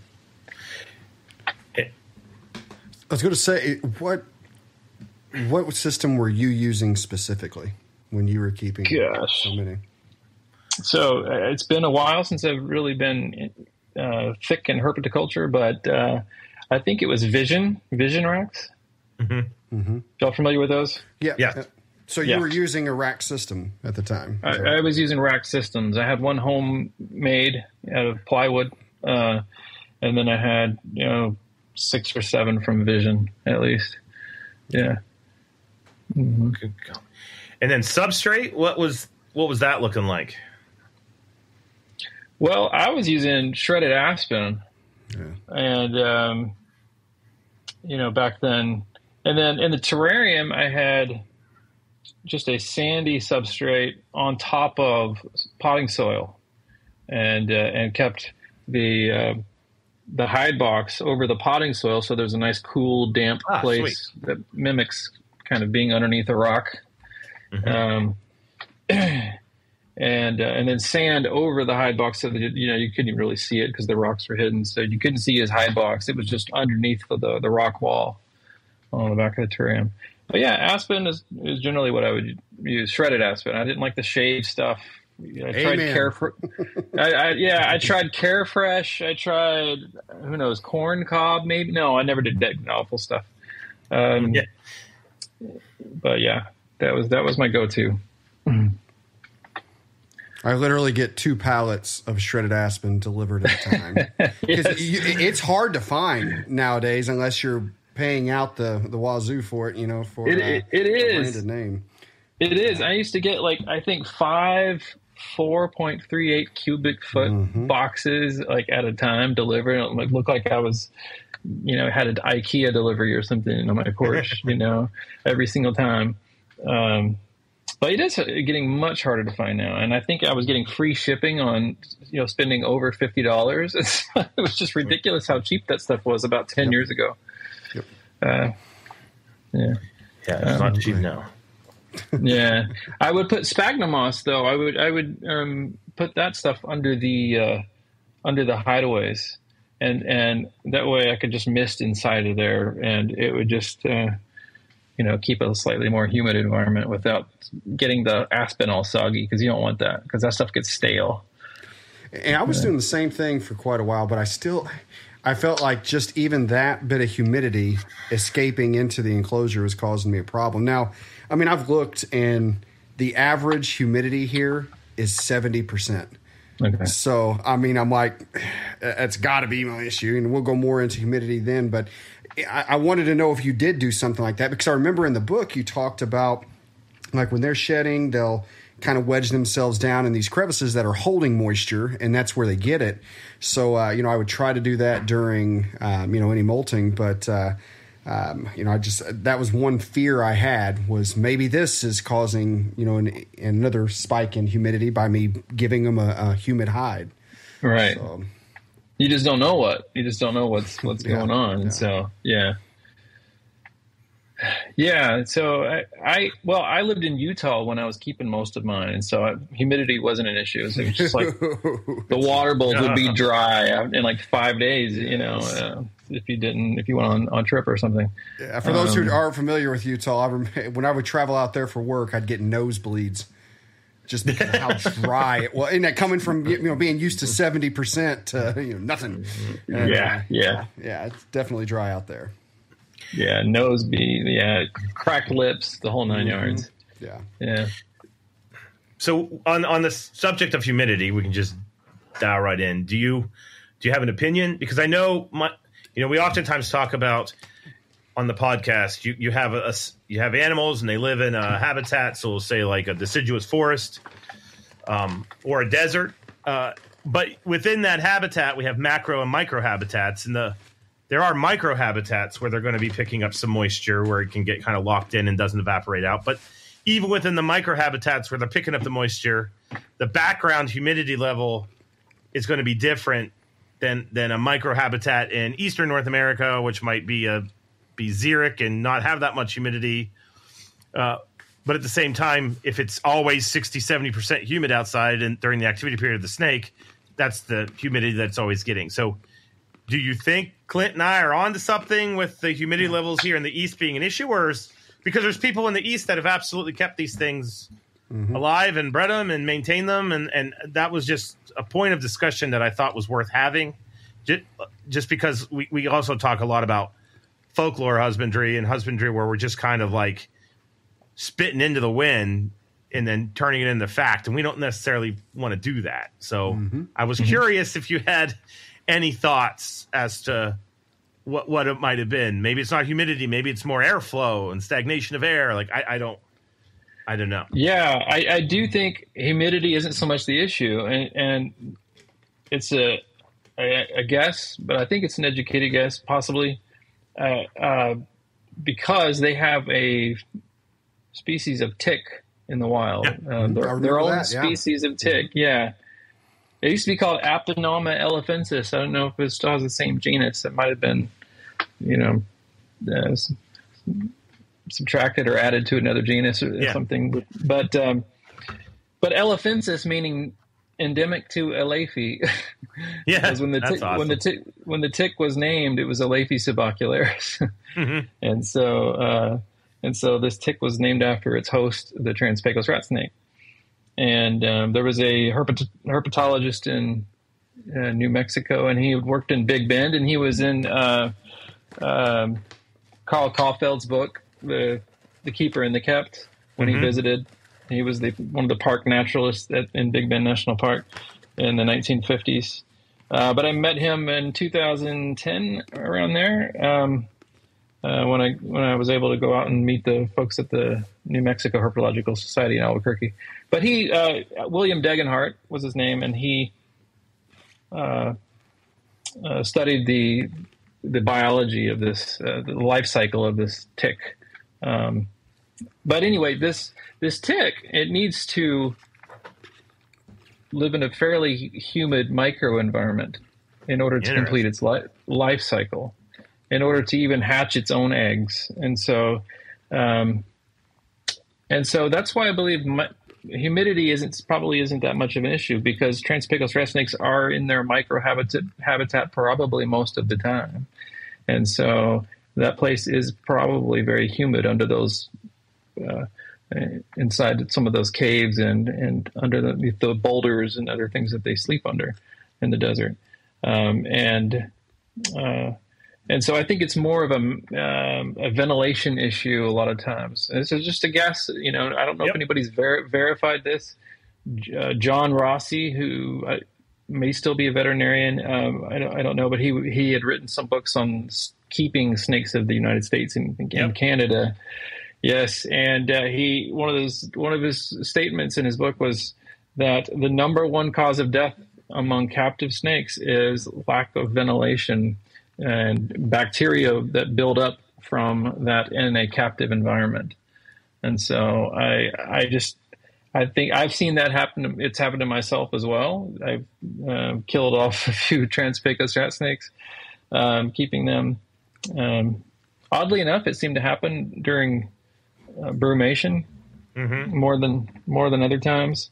I was going to say, what system were you using specifically when you were keeping so many? So it's been a while since I've really been thick in herpetoculture, but I think it was Vision racks. Y'all familiar with those? Yeah. So you were using a rack system at the time? I was using rack systems. I had one homemade out of plywood, and then I had 6 or 7 from Vision at least. Yeah. Good God. And then substrate, what was that looking like? Well, I was using shredded aspen, and back then, and then in the terrarium, I had just a sandy substrate on top of potting soil, and kept the hide box over the potting soil, so there's a nice, cool, damp place that mimics kind of being underneath a rock. And then sand over the hide box so that you couldn't really see it because the rocks were hidden, so you couldn't see his hide box. It was just underneath the rock wall on the back of the terrarium. But yeah, aspen is generally what I would use. Shredded aspen. I didn't like the shade stuff. I tried I tried Carefresh. I tried corn cob maybe. No, I never did that awful stuff. But yeah, that was my go-to. I literally get 2 pallets of shredded aspen delivered at a time. It's hard to find nowadays unless you're paying out the wazoo for it, for it is branded name. It is. I used to get I think 5 4.38 cubic foot boxes at a time delivered. It looked like I was, had an IKEA delivery or something on my porch, every single time. But it is getting much harder to find now. And I think I was getting free shipping on, spending over $50. It was just ridiculous how cheap that stuff was about 10 years ago. Yep. Yeah, it's not cheap now. Yeah, I would put sphagnum moss though. I would put that stuff under the hideaways, and that way I could just mist inside of there, and it would just keep a slightly more humid environment without getting the aspen all soggy, because you don't want that, because that stuff gets stale. And I was doing the same thing for quite a while, but I felt like just even that bit of humidity escaping into the enclosure was causing me a problem. Now, I mean, I've looked, and the average humidity here is 70%. Okay. So, I mean, I'm like, it's got to be my issue, and we'll go more into humidity then. But I wanted to know if you did do something like that, because I remember in the book you talked about, like, when they're shedding, they'll kind of wedge themselves down in these crevices that are holding moisture, and that's where they get it. So, I would try to do that during, any molting, but, that was one fear I had, was maybe this is causing, another spike in humidity by me giving them a humid hide. Right. So, you just don't know what's going on. And so, yeah. Yeah. So I lived in Utah when I was keeping most of mine. And so humidity wasn't an issue. It was just like the water bowls would be dry in like 5 days, if you went on trip or something. Yeah, for those who aren't familiar with Utah, when I would travel out there for work, I'd get nosebleeds just because of how dry it was. And that coming from being used to 70% to nothing. And, yeah, it's definitely dry out there. Yeah, cracked lips, the whole 9 yards. Yeah. So on the subject of humidity, we can just dial right in. Do you have an opinion? Because I know we oftentimes talk about on the podcast. You have animals and they live in a habitat. So we'll say like a deciduous forest or a desert. But within that habitat, we have macro and micro habitats, and there are micro habitats where they're going to be picking up some moisture where it can get kind of locked in and doesn't evaporate out. But even within the micro habitats where they're picking up the moisture, the background humidity level is going to be different than a micro habitat in Eastern North America, which might be xeric and not have that much humidity. But at the same time, if it's always 60, 70% humid outside and during the activity period of the snake, that's the humidity that's always getting. So do you think Clint and I are onto something with the humidity levels here in the East being an issue, because there's people in the East that have absolutely kept these things alive and bred them and maintained them. And that was just a point of discussion that I thought was worth having, just because we also talk a lot about folklore husbandry and husbandry where we're just kind of like spitting into the wind and then turning it into fact. And we don't necessarily want to do that. So I was curious if you had any thoughts as to what it might have been. Maybe it's not humidity. Maybe it's more airflow and stagnation of air. Like, I don't know. Yeah, I do think humidity isn't so much the issue. And it's a guess, but I think it's an educated guess, possibly, because they have a species of tick in the wild. Yeah. Their own species of tick, yeah. It used to be called Aptonoma elephensis. I don't know if it still has the same genus. It might have been, subtracted or added to another genus or something. But elephensis meaning endemic to Elafi. Yeah, because when the tick was named, it was Elafi subocularis, and so this tick was named after its host, the Trans-Pecos rat snake. And there was a herpetologist in New Mexico, and he worked in Big Bend, and he was in Carl Kahlfeld's book, The Keeper and the Kept, when he visited. He was one of the park naturalists in Big Bend National Park in the 1950s. But I met him in 2010, around there, when I was able to go out and meet the folks at the New Mexico Herpetological Society in Albuquerque. But he, William Degenhart was his name, and he studied the biology of this, the life cycle of this tick. But anyway, this tick, it needs to live in a fairly humid microenvironment in order to complete its life cycle, in order to even hatch its own eggs. And so And so that's why I believe humidity probably isn't that much of an issue, because Trans-Pecos rat snakes are in their micro habitat probably most of the time. And so that place is probably very humid under those, inside some of those caves and under the boulders and other things that they sleep under in the desert. And so I think it's more of a ventilation issue a lot of times. And this is just a guess. I don't know if anybody's verified this. John Rossi, who may still be a veterinarian, I don't know, but he had written some books on keeping snakes of the United States and Canada. Yes, and one of his statements in his book was that the number one cause of death among captive snakes is lack of ventilation and bacteria that build up from that in a captive environment. And so I think I've seen that happen. It's happened to myself as well. I've killed off a few Trans-Pecos rat snakes, keeping them. Oddly enough, it seemed to happen during brumation more than other times.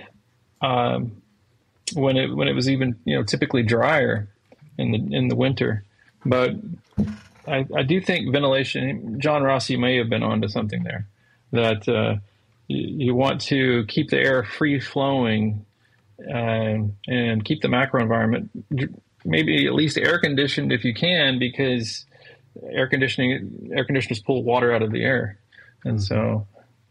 When it was even typically drier in the winter. But I do think ventilation. John Rossi may have been onto something there. That you want to keep the air free flowing and keep the macro environment maybe at least air conditioned if you can, because air conditioners pull water out of the air, and so.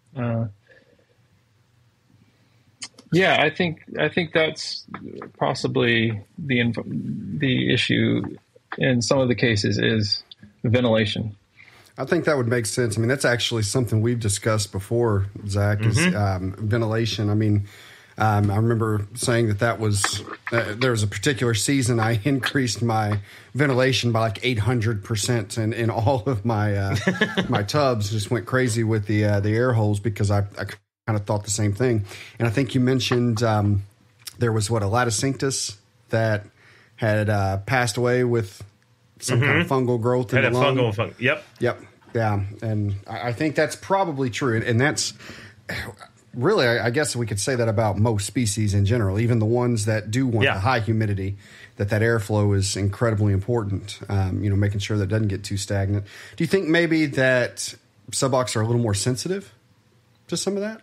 Yeah, I think that's possibly the issue in some of the cases is ventilation. I think that would make sense. I mean, that's actually something we've discussed before, Zach, is ventilation. I mean, I remember saying that was there was a particular season I increased my ventilation by like 800%, and in all of my my tubs just went crazy with the air holes, because I kind of thought the same thing. And I think you mentioned there was a Laticinctus that had passed away with some kind of fungal growth in the lung. Yep. Yeah. And I think that's probably true. And that's really, I guess we could say that about most species in general, even the ones that do want the high humidity, that airflow is incredibly important, making sure that it doesn't get too stagnant. Do you think maybe that subocs are a little more sensitive to some of that?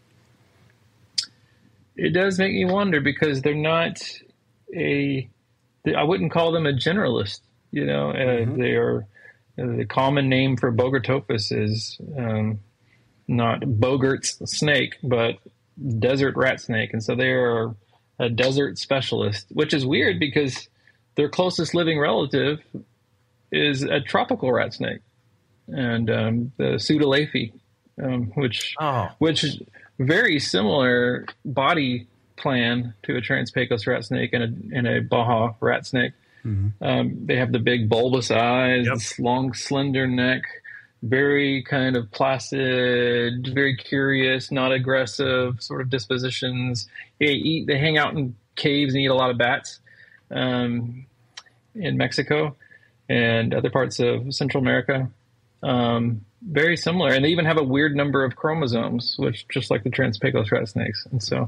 It does make me wonder, because they're not I wouldn't call them a generalist. They are, the common name for Bogertopus is not Bogert's snake, but desert rat snake. And so they are a desert specialist, which is weird because their closest living relative is a tropical rat snake, and the Pseudolaphe, which is very similar body plan to a Trans-Pecos rat snake and a Baja rat snake. They have the big bulbous eyes, this long, slender neck, very kind of placid, very curious, not aggressive sort of dispositions. They hang out in caves and eat a lot of bats in Mexico and other parts of Central America. Very similar. And they even have a weird number of chromosomes, which just like the Trans-Pecos rat snakes. And so,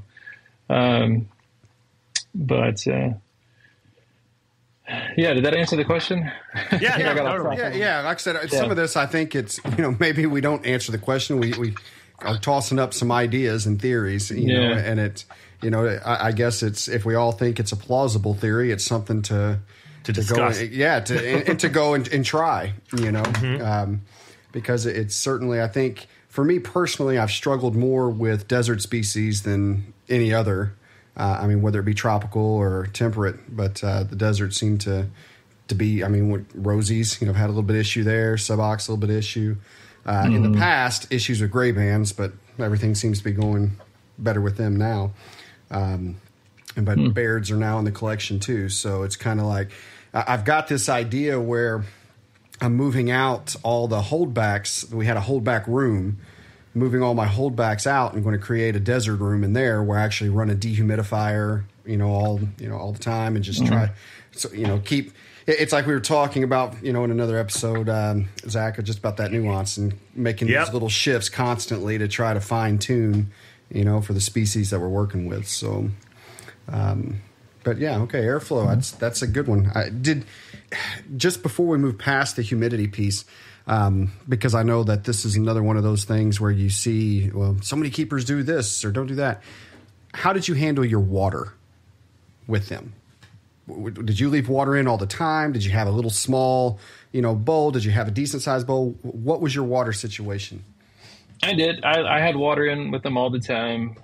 did that answer the question? Yeah. Like I said, some of this, I think it's, maybe we don't answer the question. We are tossing up some ideas and theories, know, and it's, I guess it's, if we all think it's a plausible theory, it's something to discuss. To go and try, because it's certainly, I think, for me personally, I've struggled more with desert species than any other. Whether it be tropical or temperate, but the desert seemed to be, with Rosies, had a little bit of issue there, Subocs, a little bit of issue. In the past, issues with gray bands, but everything seems to be going better with them now. But Bairds are now in the collection too. So it's kind of like, I've got this idea where I'm moving out all the holdbacks. We had a holdback room. Moving all my holdbacks out, I'm going to create a desert room in there where I actually run a dehumidifier all the time, and just try, so, keep. It's like we were talking about, in another episode, Zach, just about that nuance and making these little shifts constantly to try to fine tune, for the species that we're working with. So, but yeah, okay, airflow. That's a good one. I did just before we move past the humidity piece, because I know that this is another one of those things where you see, well, so many keepers do this or don't do that. How did you handle your water with them? Did you leave water in all the time? Did you have a little small, bowl? Did you have a decent sized bowl? What was your water situation? I did. I had water in with them all the time.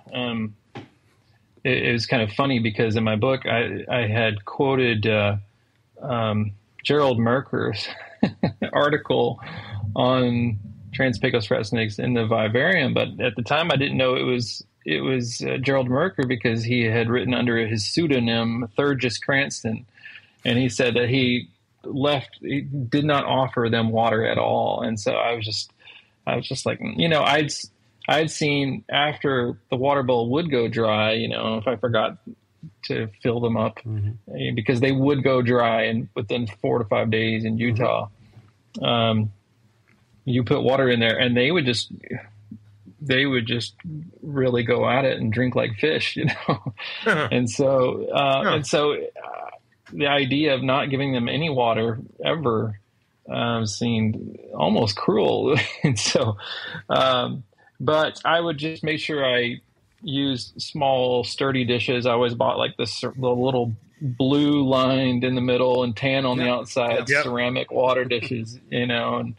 It was kind of funny because in my book, I had quoted Gerald Merker's article on Trans-Pecos rat snakes in the vivarium, but at the time I didn't know it was Gerald Merker because he had written under his pseudonym Thurgis Cranston, and he said that he did not offer them water at all. And so I was just like, I'd seen after the water bowl would go dry, if I forgot to fill them up, because they would go dry and within 4 to 5 days in Utah, you put water in there and they would just really go at it and drink like fish, And so, the idea of not giving them any water ever seemed almost cruel. And so, but I would just make sure I used small, sturdy dishes. I always bought like the little blue lined in the middle and tan on the outside ceramic water dishes, and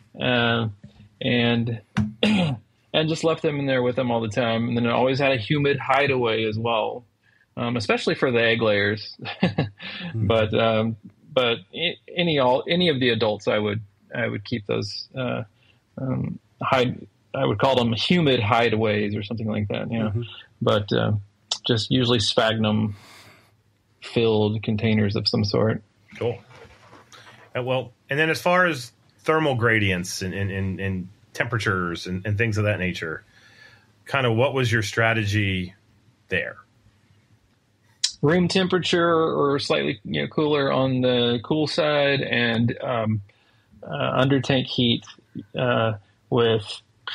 just left them in there with them all the time. And then I always had a humid hideaway as well, especially for the egg layers. But any of the adults, I would keep those I would call them humid hideaways or something like that. But just usually sphagnum filled containers of some sort. Cool. And then as far as thermal gradients and temperatures and things of that nature, kind of what was your strategy there? Room temperature or slightly cooler on the cool side, and under tank heat with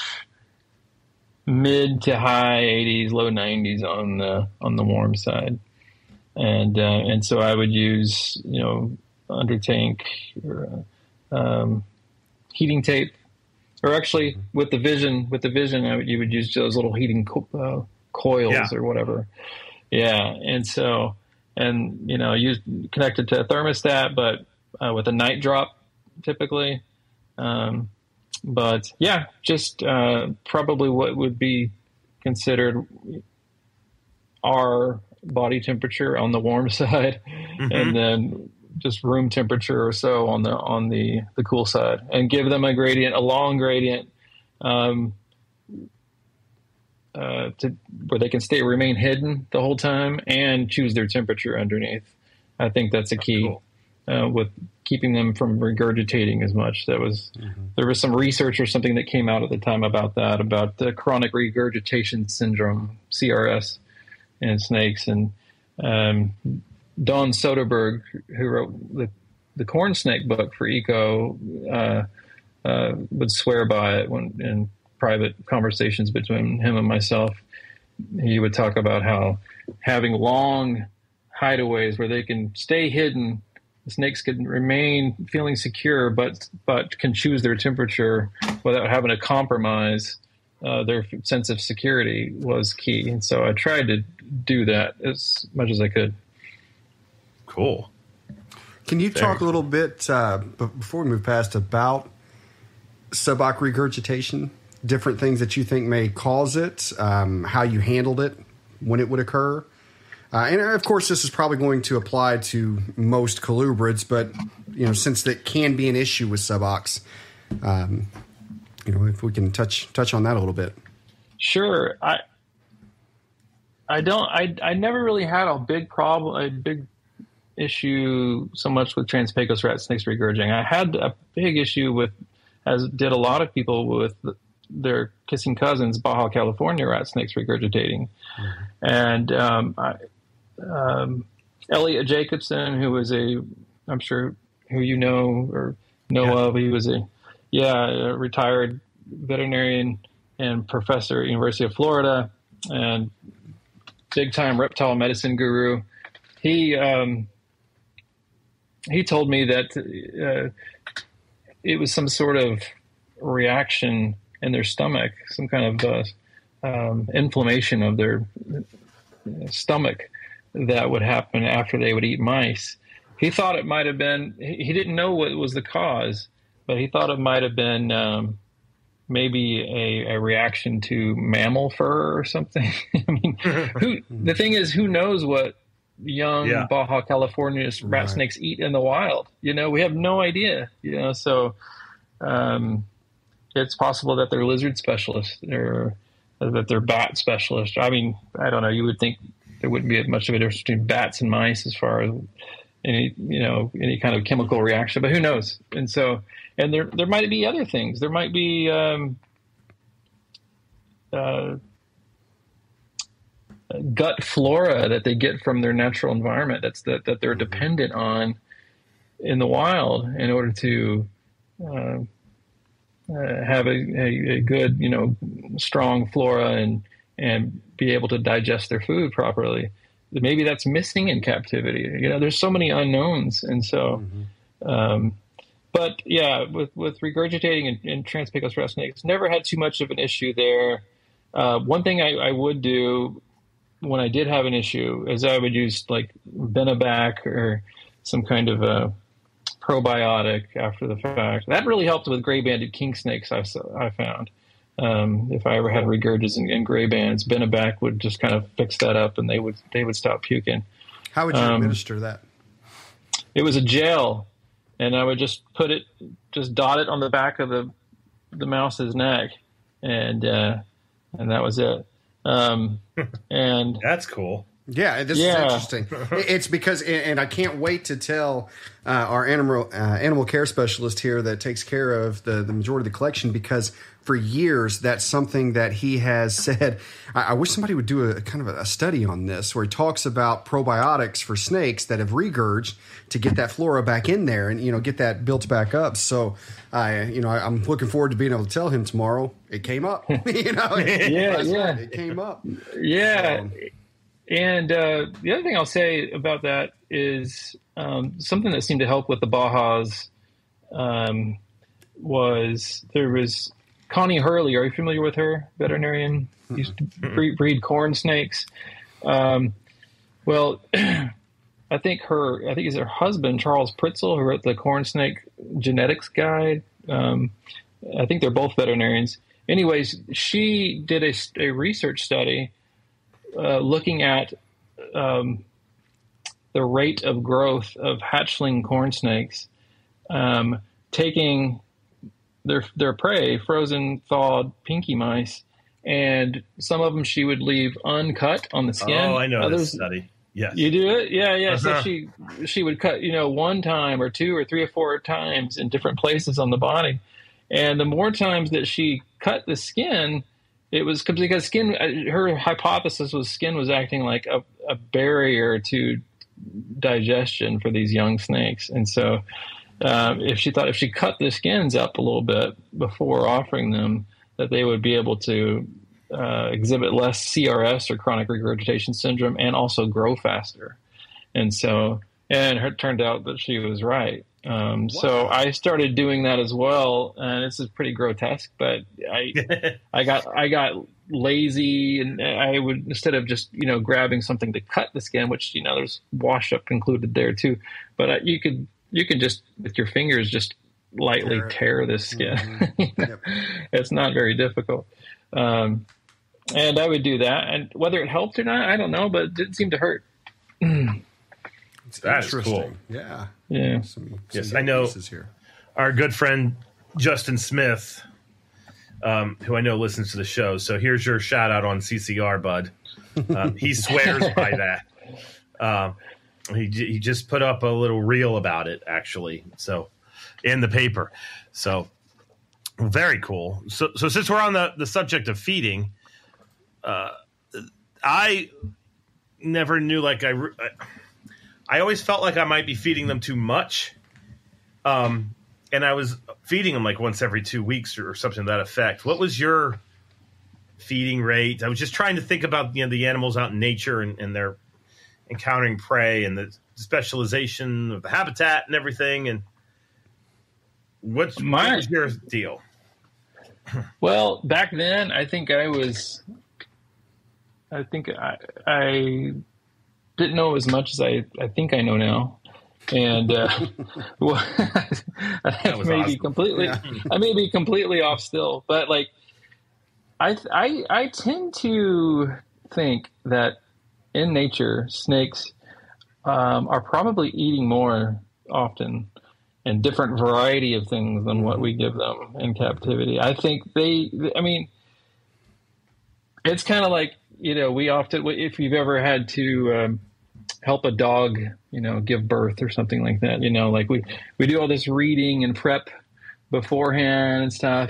mid to high 80s, low 90s on the warm side, and so I would use under tank or heating tape, or actually with the Vision, you would use those little heating coils or whatever. Yeah, and so use connected to a thermostat, but with a night drop typically. But yeah, just probably what would be considered our body temperature on the warm side, and then just room temperature or so on the cool side, and give them a long gradient, where they can remain hidden the whole time and choose their temperature underneath. I think that's a key. Cool. With keeping them from regurgitating as much. There was some research or something that came out at the time about the chronic regurgitation syndrome, CRS, in snakes. And Don Soderberg, who wrote the corn snake book for Eco, would swear by it in private conversations between him and myself. He would talk about how having long hideaways where they can stay hidden, the snakes can remain feeling secure, but can choose their temperature without having to compromise their sense of security was key. And so I tried to do that as much as I could. Cool. Can you talk a little bit, before we move past, about subac regurgitation, different things that you think may cause it, how you handled it, when it would occur? And of course, this is probably going to apply to most colubrids, but since that can be an issue with subocs, if we can touch on that a little bit. Sure. I never really had a big issue so much with Trans-Pecos rat snakes regurgitating. I had a big issue with, as did a lot of people, with their kissing cousins, Baja California rat snakes regurgitating. And Elliot Jacobson, who was I'm sure who you know or know of. He was a retired veterinarian and professor at University of Florida and big time reptile medicine guru. He told me that it was some sort of reaction in their stomach, some kind of inflammation of their stomach that would happen after they would eat mice. He thought it might have been, he didn't know what was the cause, but he thought it might have been maybe a reaction to mammal fur or something. I mean, the thing is, who knows what young Baja California rat snakes eat in the wild? We have no idea, so it's possible that they're lizard specialists or that they're bat specialists. I mean, I don't know. You would think there wouldn't be much of a difference between bats and mice as far as any kind of chemical reaction, but who knows? And so, and there might be other things. There might be gut flora that they get from their natural environment that they're dependent on in the wild in order to have a good, strong flora and be able to digest their food properly. Maybe that's missing in captivity. There's so many unknowns. And so, but yeah, with regurgitating and Trans-Pecos rat snakes, never had too much of an issue there. One thing I would do when I did have an issue is I would use like Benebac or some kind of a probiotic after the fact. That really helped with gray banded king snakes. I found if I ever had regurgits and gray bands, Benebac would just kind of fix that up, and they would stop puking. How would you administer that? It was a gel, and I would just dot it on the back of the mouse's neck, and that was it. And that's cool. Yeah, this is interesting. It's because, and I can't wait to tell our animal care specialist here that takes care of the majority of the collection, because for years that's something that he has said. I wish somebody would do a kind of a study on this, where he talks about probiotics for snakes that have regurged to get that flora back in there and get that built back up. So I'm looking forward to being able to tell him tomorrow. It came up. It came up. Yeah. So, and the other thing I'll say about that is something that seemed to help with the Bajas was there was Connie Hurley. Are you familiar with her? Veterinarian. Used to breed corn snakes. Well, I think it's her husband, Charles Pritzel, who wrote the Corn Snake Genetics Guide. I think they're both veterinarians. Anyways, she did a research study looking at the rate of growth of hatchling corn snakes, taking their prey, frozen, thawed pinky mice, and some of them she would leave uncut on the skin. Oh, I know this study. Yes. You do it? Yeah. Uh-huh. So she would cut, one time or two or three or four times in different places on the body. And the more times that she cut the skin, it was because skin, her hypothesis was skin was acting like a barrier to digestion for these young snakes. And so if she cut the skins up a little bit before offering them, that they would be able to exhibit less CRS or chronic regurgitation syndrome and also grow faster. And so, and it turned out that she was right. So I started doing that as well, and this is pretty grotesque, but I got lazy, and I would, instead of just, grabbing something to cut the skin, which, there's wash up included there too, but you could just with your fingers just lightly tear the skin. Mm-hmm. Yep. It's not very difficult. And I would do that, and whether it helped or not, I don't know, but it didn't seem to hurt. That's cool. Yeah. Some yes, I know here. Our good friend Justin Smith, who I know listens to the show. So here's your shout out on CCR, bud. He swears by that. He just put up a little reel about it, actually. So in the paper. So very cool. So since we're on the subject of feeding, I never knew, like, I always felt like I might be feeding them too much. And I was feeding them like once every 2 weeks or something to that effect. What was your feeding rate? I was just trying to think about, the animals out in nature and their encountering prey and the specialization of the habitat and everything. And what was your deal? Well, back then, I think I didn't know as much as I think I know now. And well, I may be completely off still, but like I tend to think that in nature snakes are probably eating more often and different variety of things than what we give them in captivity. I think it's kind of like, we often, if you've ever had to help a dog, give birth or something like that, like we do all this reading and prep beforehand and stuff,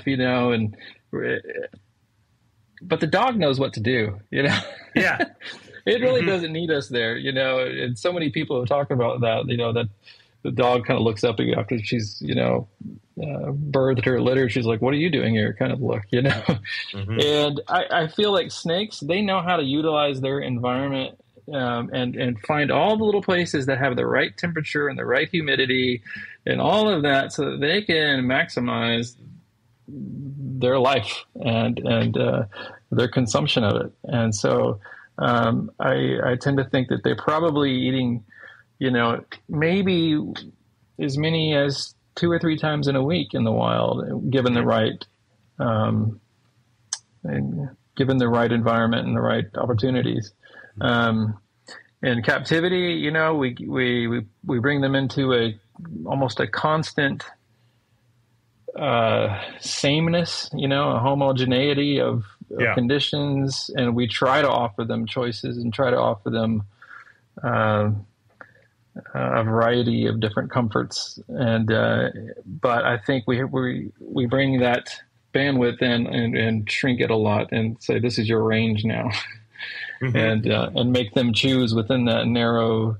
but the dog knows what to do, Yeah. It really doesn't need us there, and so many people have talked about that, that the dog kind of looks up at you after she's, birthed her litter. She's like, what are you doing here? Kind of look, Mm-hmm. And I feel like snakes, they know how to utilize their environment and find all the little places that have the right temperature and the right humidity and all of that so that they can maximize their life and their consumption of it. And so I tend to think that they're probably eating, maybe as many as 2 or 3 times in a week in the wild, given the right environment and the right opportunities. In captivity, we bring them into almost a constant sameness, a homogeneity of conditions, and we try to offer them choices and try to offer them a variety of different comforts. And but I think we bring that bandwidth in and shrink it a lot and say, this is your range now. Mm-hmm. and make them choose within that narrow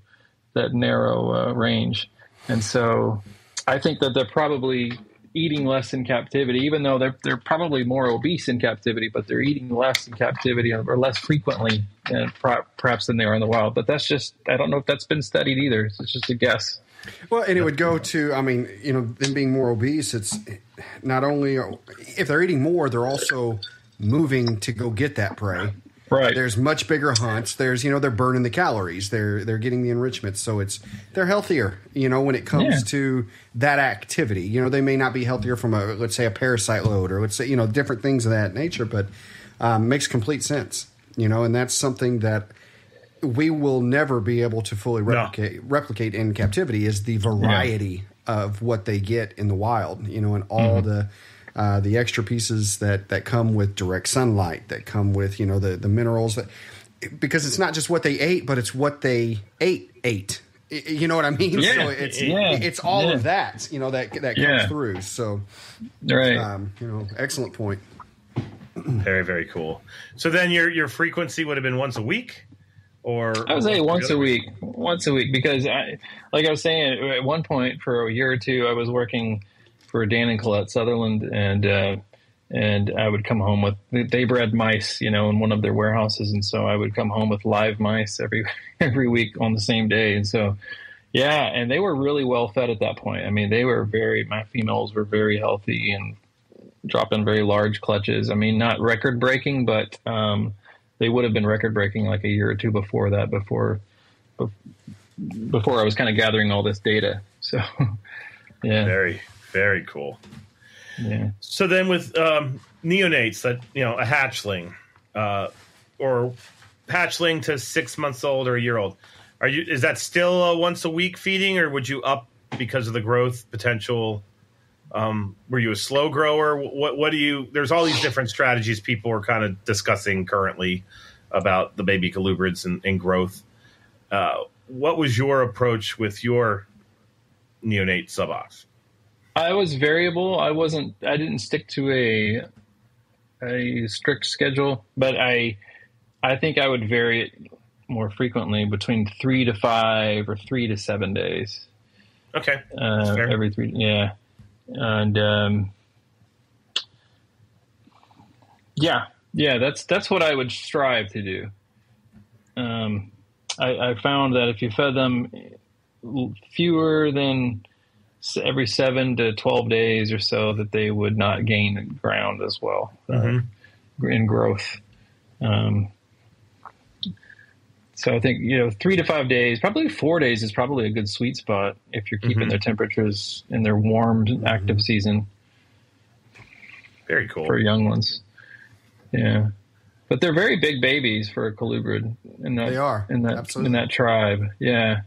range. And so I think that they're probably eating less in captivity, even though they're probably more obese in captivity, but they're eating less in captivity or less frequently perhaps than they are in the wild. But that's just, I don't know if that's been studied either. It's just a guess. Well, and it would go to, them being more obese, it's not only, if they're eating more, they're also moving to go get that prey. Right. There's much bigger hunts. There's, they're burning the calories. They're getting the enrichment. So they're healthier, when it comes to that activity. They may not be healthier from let's say a parasite load or let's say, different things of that nature, but makes complete sense, and that's something that we will never be able to fully replicate in captivity is the variety of what they get in the wild, and all the extra pieces that come with direct sunlight, that come with, the minerals, because it's not just what they ate, but it's what they ate. You know what I mean? Yeah. So it's all of that, that comes through. So, right. Excellent point. Very, very cool. So then your frequency would have been once a week? Or I would say once a week, because like I was saying, at one point for a year or two, I was working for Dan and Colette Sutherland, and I would come home with, they bred mice, in one of their warehouses, and so I would come home with live mice every week on the same day, and so and they were really well fed at that point. My females were very healthy and dropping very large clutches. Not record breaking, but they would have been record breaking like a year or two before that, before I was kind of gathering all this data. So very, very cool. Yeah. So then with neonates, that a hatchling, or hatchling to 6 months old or a year old, is that still a once a week feeding, or would you up because of the growth potential? Were you a slow grower? What do you? There's all these different strategies people are kind of discussing currently about the baby colubrids and growth. What was your approach with your neonate subox? I was variable. I didn't stick to a strict schedule, but I think I would vary it more frequently, between 3 to 5 or 3 to 7 days. Okay. Fair. Every 3, yeah. And that's what I would strive to do. I found that if you fed them fewer than every 7 to 12 days or so, that they would not gain ground as well in growth. So I think, 3 to 5 days, probably 4 days is probably a good sweet spot if you're keeping their temperatures in their warm, active season. Very cool. For young ones. Yeah. But they're very big babies for a colubrid. They are. Absolutely. In that tribe. Yeah.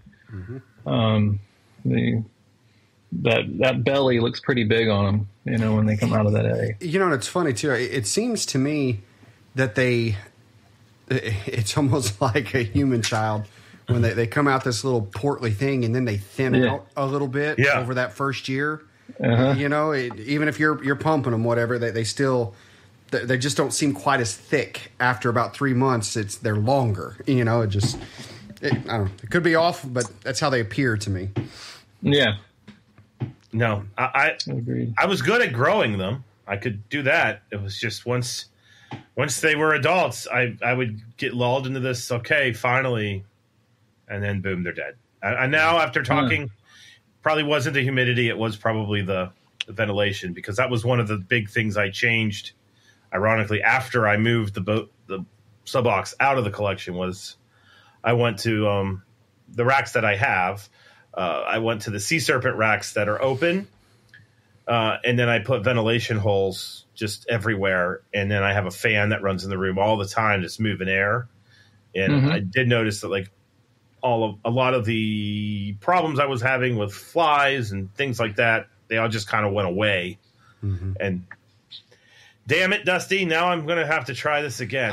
That belly looks pretty big on them, when they come out of that egg. And it's funny too. It seems to me that it's almost like a human child when they come out this little portly thing and then they thin out a little bit over that first year. Even if you're pumping them, whatever, they still, they just don't seem quite as thick after about 3 months. They're longer, I don't know. It could be off, but that's how they appear to me. Yeah. No, I agreed. I was good at growing them. I could do that. It was just once they were adults, I would get lulled into this, okay, finally, and then boom, they're dead. And now after talking, probably wasn't the humidity. It was probably the ventilation, because that was one of the big things I changed, ironically, after I moved the Subox out of the collection. Was I went to the racks that I have. I went to the sea serpent racks that are open, and then I put ventilation holes just everywhere, and then I have a fan that runs in the room all the time, just moving air. And I did notice that a lot of the problems I was having with flies and things like that, they all just kind of went away. And damn it, Dusty, now I'm going to have to try this again.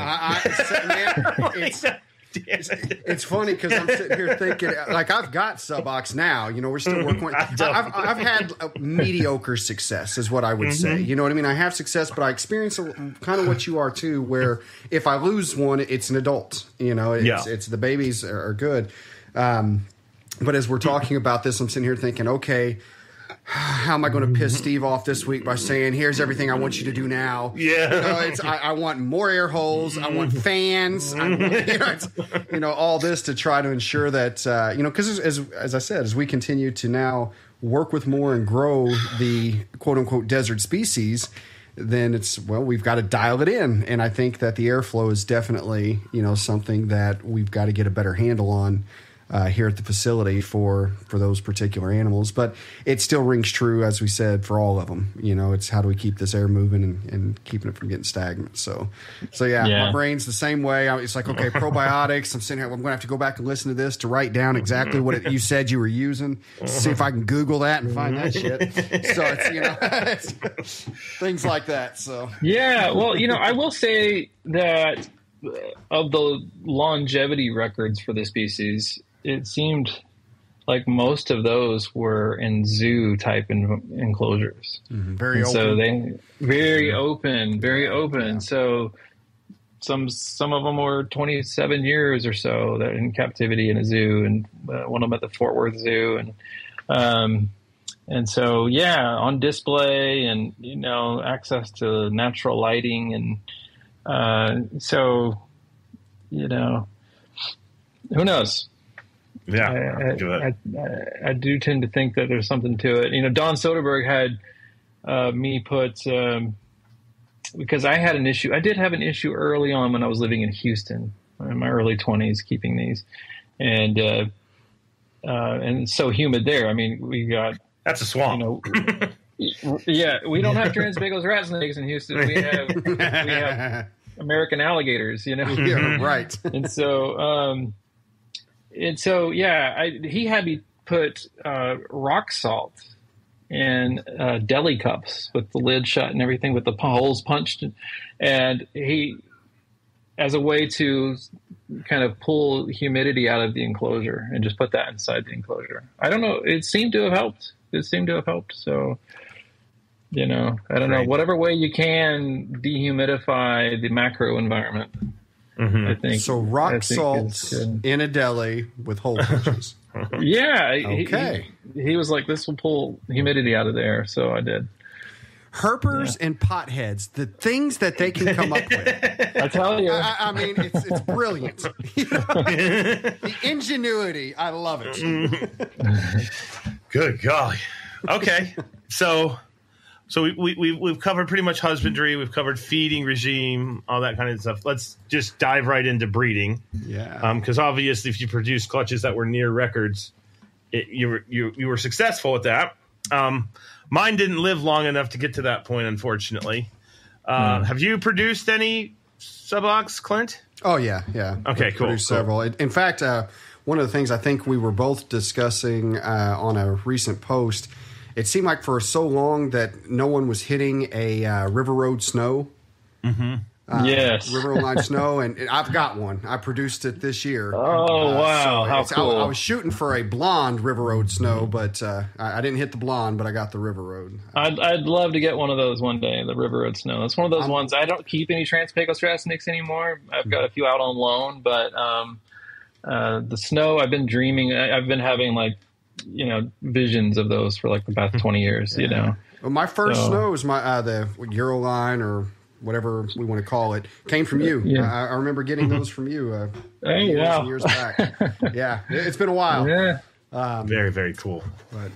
It's funny because I'm sitting here thinking, I've got Subox now. We're still working on it. I've had mediocre success, is what I would say. You know what I mean? I have success, but I experience kind of what you are too, where if I lose one, it's an adult. It's the babies are good. But as we're talking about this, I'm sitting here thinking, okay, how am I going to piss Steve off this week by saying, here's everything I want you to do now? Yeah. I want more air holes. I want fans. I want, all this to try to ensure that, because as I said, as we continue to now work with more and grow the quote unquote desert species, then we've got to dial it in. And I think that the airflow is definitely, something that we've got to get a better handle on. Here at the facility for those particular animals. But it still rings true, as we said, for all of them. It's how do we keep this air moving and keeping it from getting stagnant. So my brain's the same way. It's like, okay, probiotics. I'm sitting here, I'm going to have to go back and listen to this to write down exactly what you said you were using. See if I can Google that and find that shit. So it's, things like that. So yeah, well, I will say that of the longevity records for the species, it seemed like most of those were in zoo type enclosures. Very open. So very open. Yeah. So some of them were 27 years or so that in captivity in a zoo, and one of them at the Fort Worth Zoo, and so on display, and access to natural lighting, and who knows. Yeah, I do tend to think that there's something to it. Don Soderberg had me put, because I had an issue. I did have an issue early on when I was living in Houston in my early 20s, keeping these, and it's so humid there. I mean, we got that's a swamp. Yeah, we don't have Trans-Pecos rat snakes in Houston. We have American alligators. Yeah, right. And so, he had me put rock salt in deli cups with the lid shut and everything, with the holes punched, and he, as a way to kind of pull humidity out of the enclosure, and just put that inside the enclosure. I don't know. It seemed to have helped. So, I don't know. Whatever way you can dehumidify the macro environment. I think So rock salt in a deli with hole punches. Yeah. Okay. He was like, this will pull humidity out of the air. So I did. Herpers and potheads, the things that they can come up with. I tell you. I mean, it's brilliant. You know? The ingenuity, I love it. Good golly. Okay. So we've covered pretty much husbandry. We've covered feeding regime, all that kind of stuff. Let's just dive right into breeding. Yeah. Because obviously, if you produce clutches that were near records, you were successful at that. Mine didn't live long enough to get to that point, unfortunately. Have you produced any subocs, Clint? Oh yeah. Okay, cool. Produced several. In fact, one of the things I think we were both discussing on a recent post. It seemed like for so long that no one was hitting a River Road Snow. Yes. River Road Line Snow, and I've got one. I produced it this year. Oh, wow. How cool. I was shooting for a blonde River Road Snow, but I didn't hit the blonde, but I got the River Road. I'd love to get one of those one day, the River Road Snow. It's one of those ones. I don't keep any Trans-Pecos Strasniks anymore. I've got a few out on loan, but the Snow, I've been dreaming. I've been having, visions of those for, the past 20 years, you know. Well, my first Snow is the Euroline or whatever we want to call it, came from you. Yeah. I remember getting those from you years back. Yeah, it's been a while. Yeah. Very, very cool. But,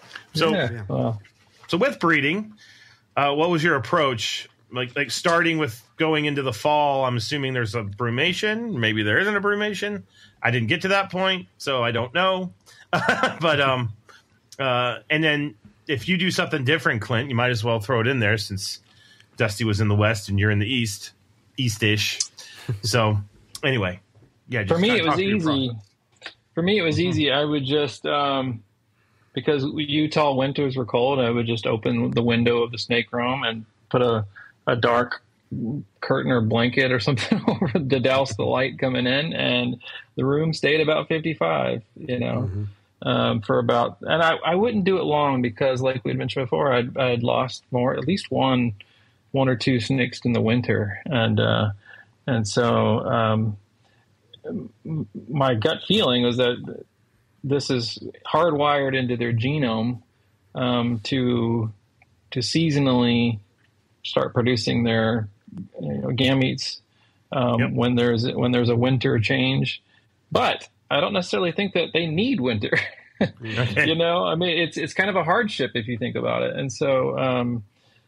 so with breeding, what was your approach? Like starting with going into the fall, I'm assuming there's a brumation. Maybe there isn't a brumation. I didn't get to that point, so I don't know. But and then if you do something different, Clint, you might as well throw it in there since Dusty was in the West and you're in the East-ish. So anyway, yeah. For me, it was easy. I would just, because Utah winters were cold, I would just open the window of the snake room and put a dark curtain or blanket or something over to douse the light coming in, and the room stayed about 55, for about, and I wouldn't do it long because, like we had mentioned before, I'd lost at least one or two snakes in the winter, and so my gut feeling was that this is hardwired into their genome to seasonally start producing their gametes when there's a winter change. But I don't necessarily think that they need winter. Okay. I mean, it's kind of a hardship if you think about it, and so.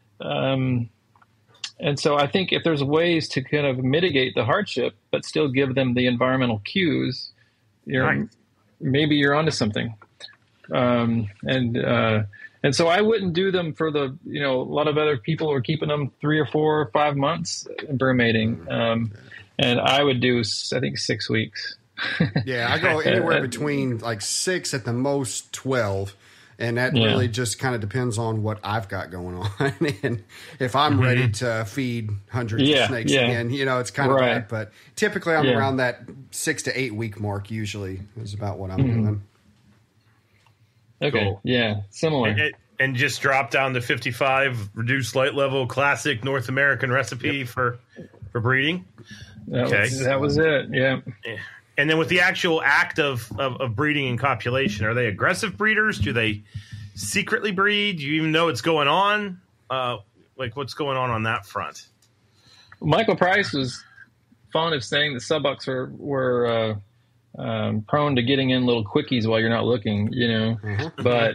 And so I think if there's ways to kind of mitigate the hardship, but still give them the environmental cues, maybe you're onto something. And so I wouldn't do them for a lot of other people were keeping them 3 or 4 or 5 months brumating. And I would do, I think, 6 weeks. Yeah, I go anywhere between 6 at the most 12. And that really just kind of depends on what I've got going on. And if I'm ready to feed hundreds of snakes again, it's kind of that. But typically I'm around that 6 to 8 week mark usually is about what I'm doing. Okay. Cool. Yeah. Similar. And just drop down to 55, reduced light level, classic North American recipe for breeding. That was it. Yeah. And then with the actual act of breeding and copulation, are they aggressive breeders? Do they secretly breed? Do you even know what's going on? What's going on that front? Michael Price was fond of saying that subucks were prone to getting in little quickies while you're not looking, But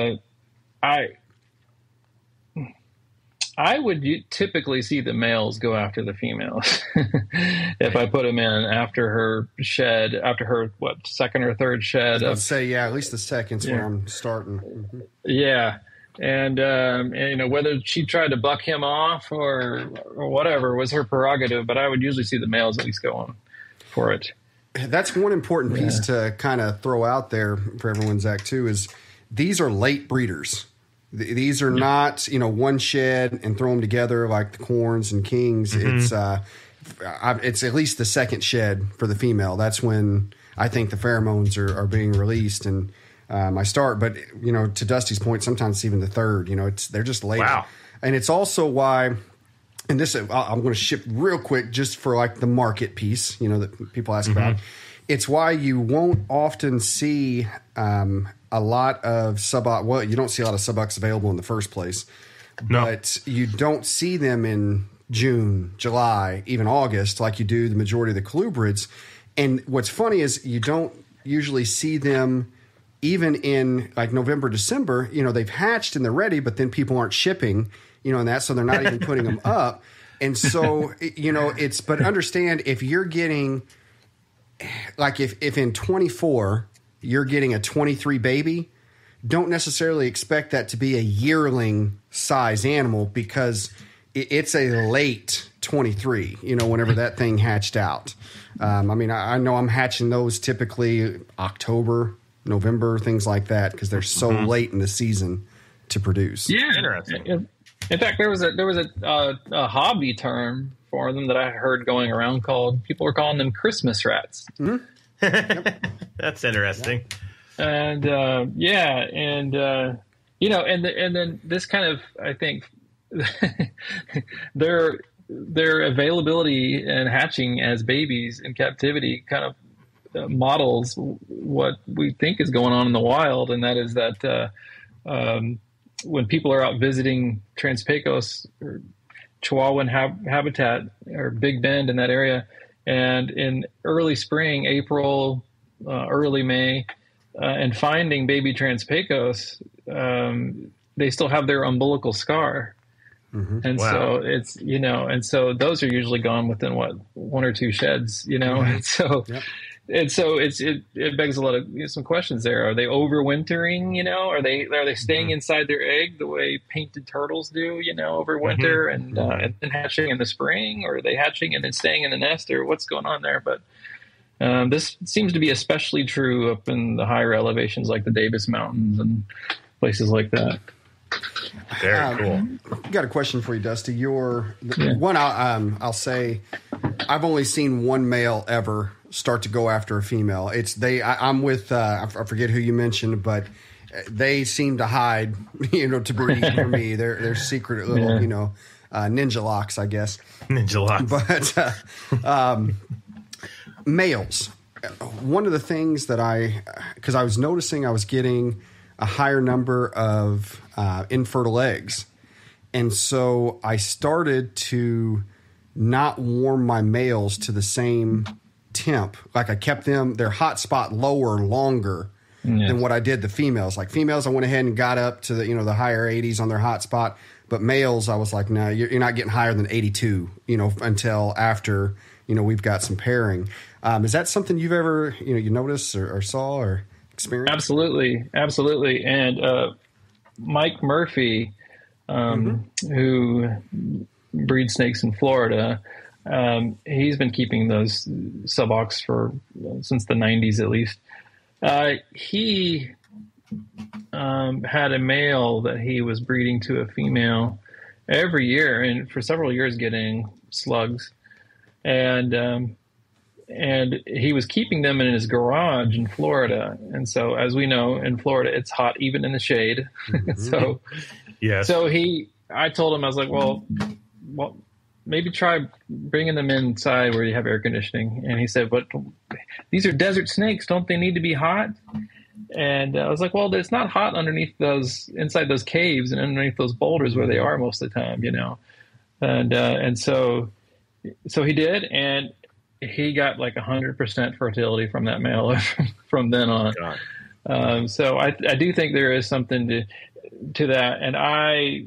I would typically see the males go after the females if I put them in after her second or third shed. Let's say, at least the second's where I'm starting. Mm-hmm. Yeah. And whether she tried to buck him off or whatever was her prerogative, but I would usually see the males at least going for it. That's one important piece to kind of throw out there for everyone, Zach, too, is these are late breeders. These are not, one shed and throw them together like the corns and kings. Mm-hmm. It's at least the second shed for the female. That's when I think the pheromones are being released, and I start. But to Dusty's point, sometimes it's even the third. They're just late. Wow. And it's also why and this I'm going to shift real quick just for like the market piece, that people ask about. It's why you won't often see a lot of subox. Well, you don't see a lot of subox available in the first place, but you don't see them in June, July, even August, like you do the majority of the colubrids. And what's funny is you don't usually see them even in like November, December. They've hatched and they're ready, but then people aren't shipping, and that, so they're not even putting them up. And so, but understand, if you're getting, like if in 24 you're getting a 23 baby, don't necessarily expect that to be a yearling size animal, because it's a late 23, whenever that thing hatched out. I know I'm hatching those typically October, November, things like that, because they're so late in the season to produce. Yeah, interesting. In fact, there was a hobby term for them that I heard going around people were calling them Christmas rats. Mm-hmm. That's interesting. And and then this kind of, I think, their availability and hatching as babies in captivity kind of models what we think is going on in the wild, and that is that when people are out visiting Trans Pecos or Chihuahuan habitat or Big Bend in that area, and in early spring, April, early May, and finding baby Trans Pecos, they still have their umbilical scar. And so it's, and so those are usually gone within one or two sheds, and so, and so it begs a lot of some questions there. Are they overwintering? Are they staying inside their egg the way painted turtles do, over winter and then hatching in the spring, or are they hatching and then staying in the nest, or what's going on there? But this seems to be especially true up in the higher elevations like the Davis Mountains and places like that. Very cool. Got a question for you, Dusty. One, I'll say, I've only seen one male ever start to go after a female. I'm with I forget who you mentioned, but they seem to hide, to breed for me. They're secret little, ninja locks, I guess. Ninja locks. But males. One of the things that because I was noticing I was getting a higher number of infertile eggs. And so I started to not warm my males to the same temp. Like I kept their hot spot lower longer than what I did the females. Like females, I went ahead and got up to the higher 80s on their hot spot. But males, I was like, no, you're not getting higher than 82, until after, we've got some pairing. Is that something you've ever, you noticed or saw or experienced? Absolutely. And Mike Murphy, who breeds snakes in Florida, he's been keeping those subox since the 90s at least. He had a male that he was breeding to a female every year, and for several years getting slugs. And he was keeping them in his garage in Florida. And so, as we know, in Florida, it's hot even in the shade. So I told him, I was like, well, maybe try bringing them inside where you have air conditioning. And he said, but these are desert snakes. Don't they need to be hot? And I was like, well, it's not hot inside those caves and underneath those boulders where they are most of the time, And so he did, and he got like 100% fertility from that male from then on. So I do think there is something to that. And I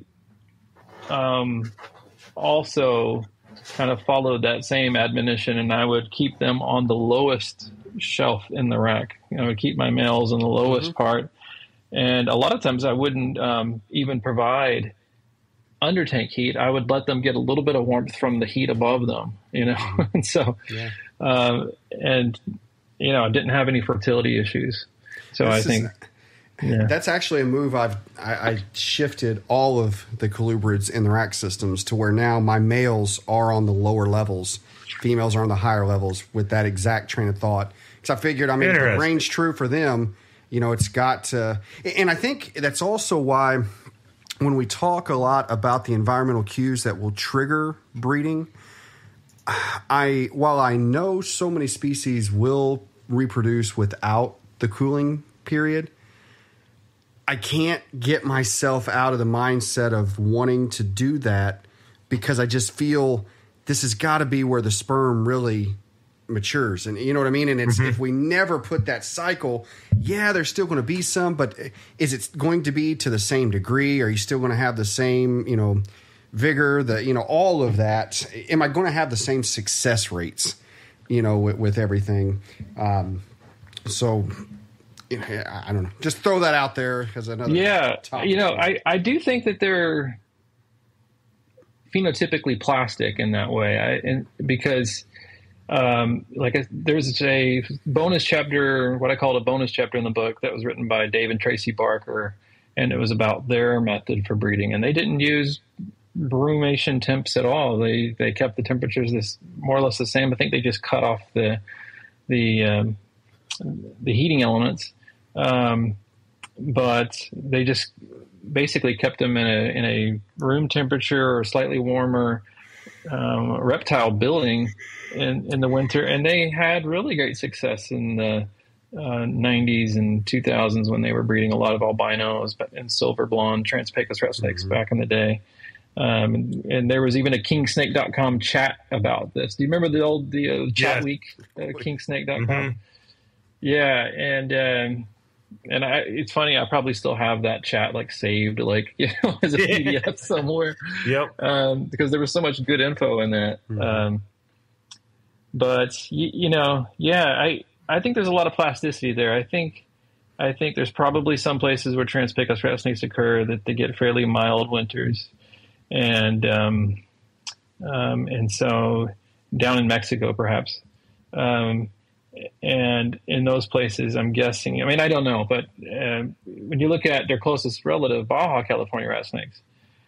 also kind of followed that same admonition, and I would keep them on the lowest shelf in the rack. I would keep my males in the lowest part. And a lot of times I wouldn't even provide under tank heat. I would let them get a little bit of warmth from the heat above them, and so, I didn't have any fertility issues. So that's actually a move I shifted all of the colubrids in the rack systems to where now my males are on the lower levels, females are on the higher levels with that exact train of thought. Because I figured, if the range true for them, it's got to, and I think that's also why when we talk a lot about the environmental cues that will trigger breeding, while I know so many species will reproduce without the cooling period, I can't get myself out of the mindset of wanting to do that, because I just feel this has got to be where the sperm really matures. And you know what I mean? And it's, if we never put that cycle, yeah, there's still going to be some, but is it going to be to the same degree? Are you still going to have the same, vigor, all of that? Am I going to have the same success rates, with everything? So I don't know. Just throw that out there as another topic. I do think that they're phenotypically plastic in that way. Because there's a bonus chapter, what I call a bonus chapter in the book, that was written by Dave and Tracy Barker, and it was about their method for breeding. And they didn't use brumation temps at all. They kept the temperatures more or less the same. I think they just cut off the heating elements, but they just basically kept them in a room temperature or slightly warmer reptile building in the winter, and they had really great success in the 90s and 2000s when they were breeding a lot of albinos and silver blonde Trans-Pecos rat snakes back in the day. And there was even a kingsnake.com chat about this. Do you remember the old chat week, kingsnake.com? Yeah, and it's funny, I probably still have that chat saved as a PDF somewhere. Yep. Because there was so much good info in that. But I think there's a lot of plasticity there. I think there's probably some places where Trans-Pecos rat snakes occur that they get fairly mild winters, and so down in Mexico perhaps. And in those places, I'm guessing, I don't know, but when you look at their closest relative, Baja California rat snakes,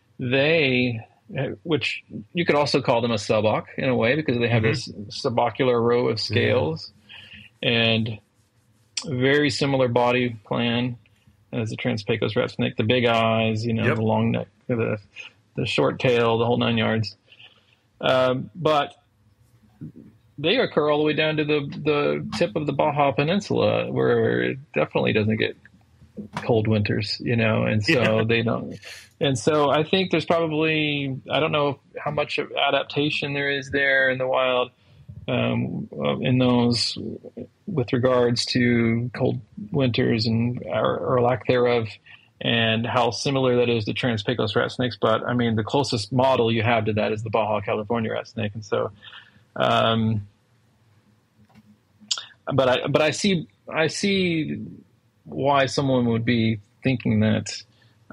which you could also call them a suboc in a way, because they have this subocular row of scales and very similar body plan as the Trans-Pecos rat snake, the big eyes, the long neck, the short tail, the whole 9 yards. But they occur all the way down to the tip of the Baja Peninsula, where it definitely doesn't get cold winters, and so they don't. And so I think there's probably, I don't know how much of adaptation there is there in the wild, in those with regards to cold winters or lack thereof, and how similar that is to Trans-Pecos rat snakes. But the closest model you have to that is the Baja California rat snake, and so. But I see why someone would be thinking that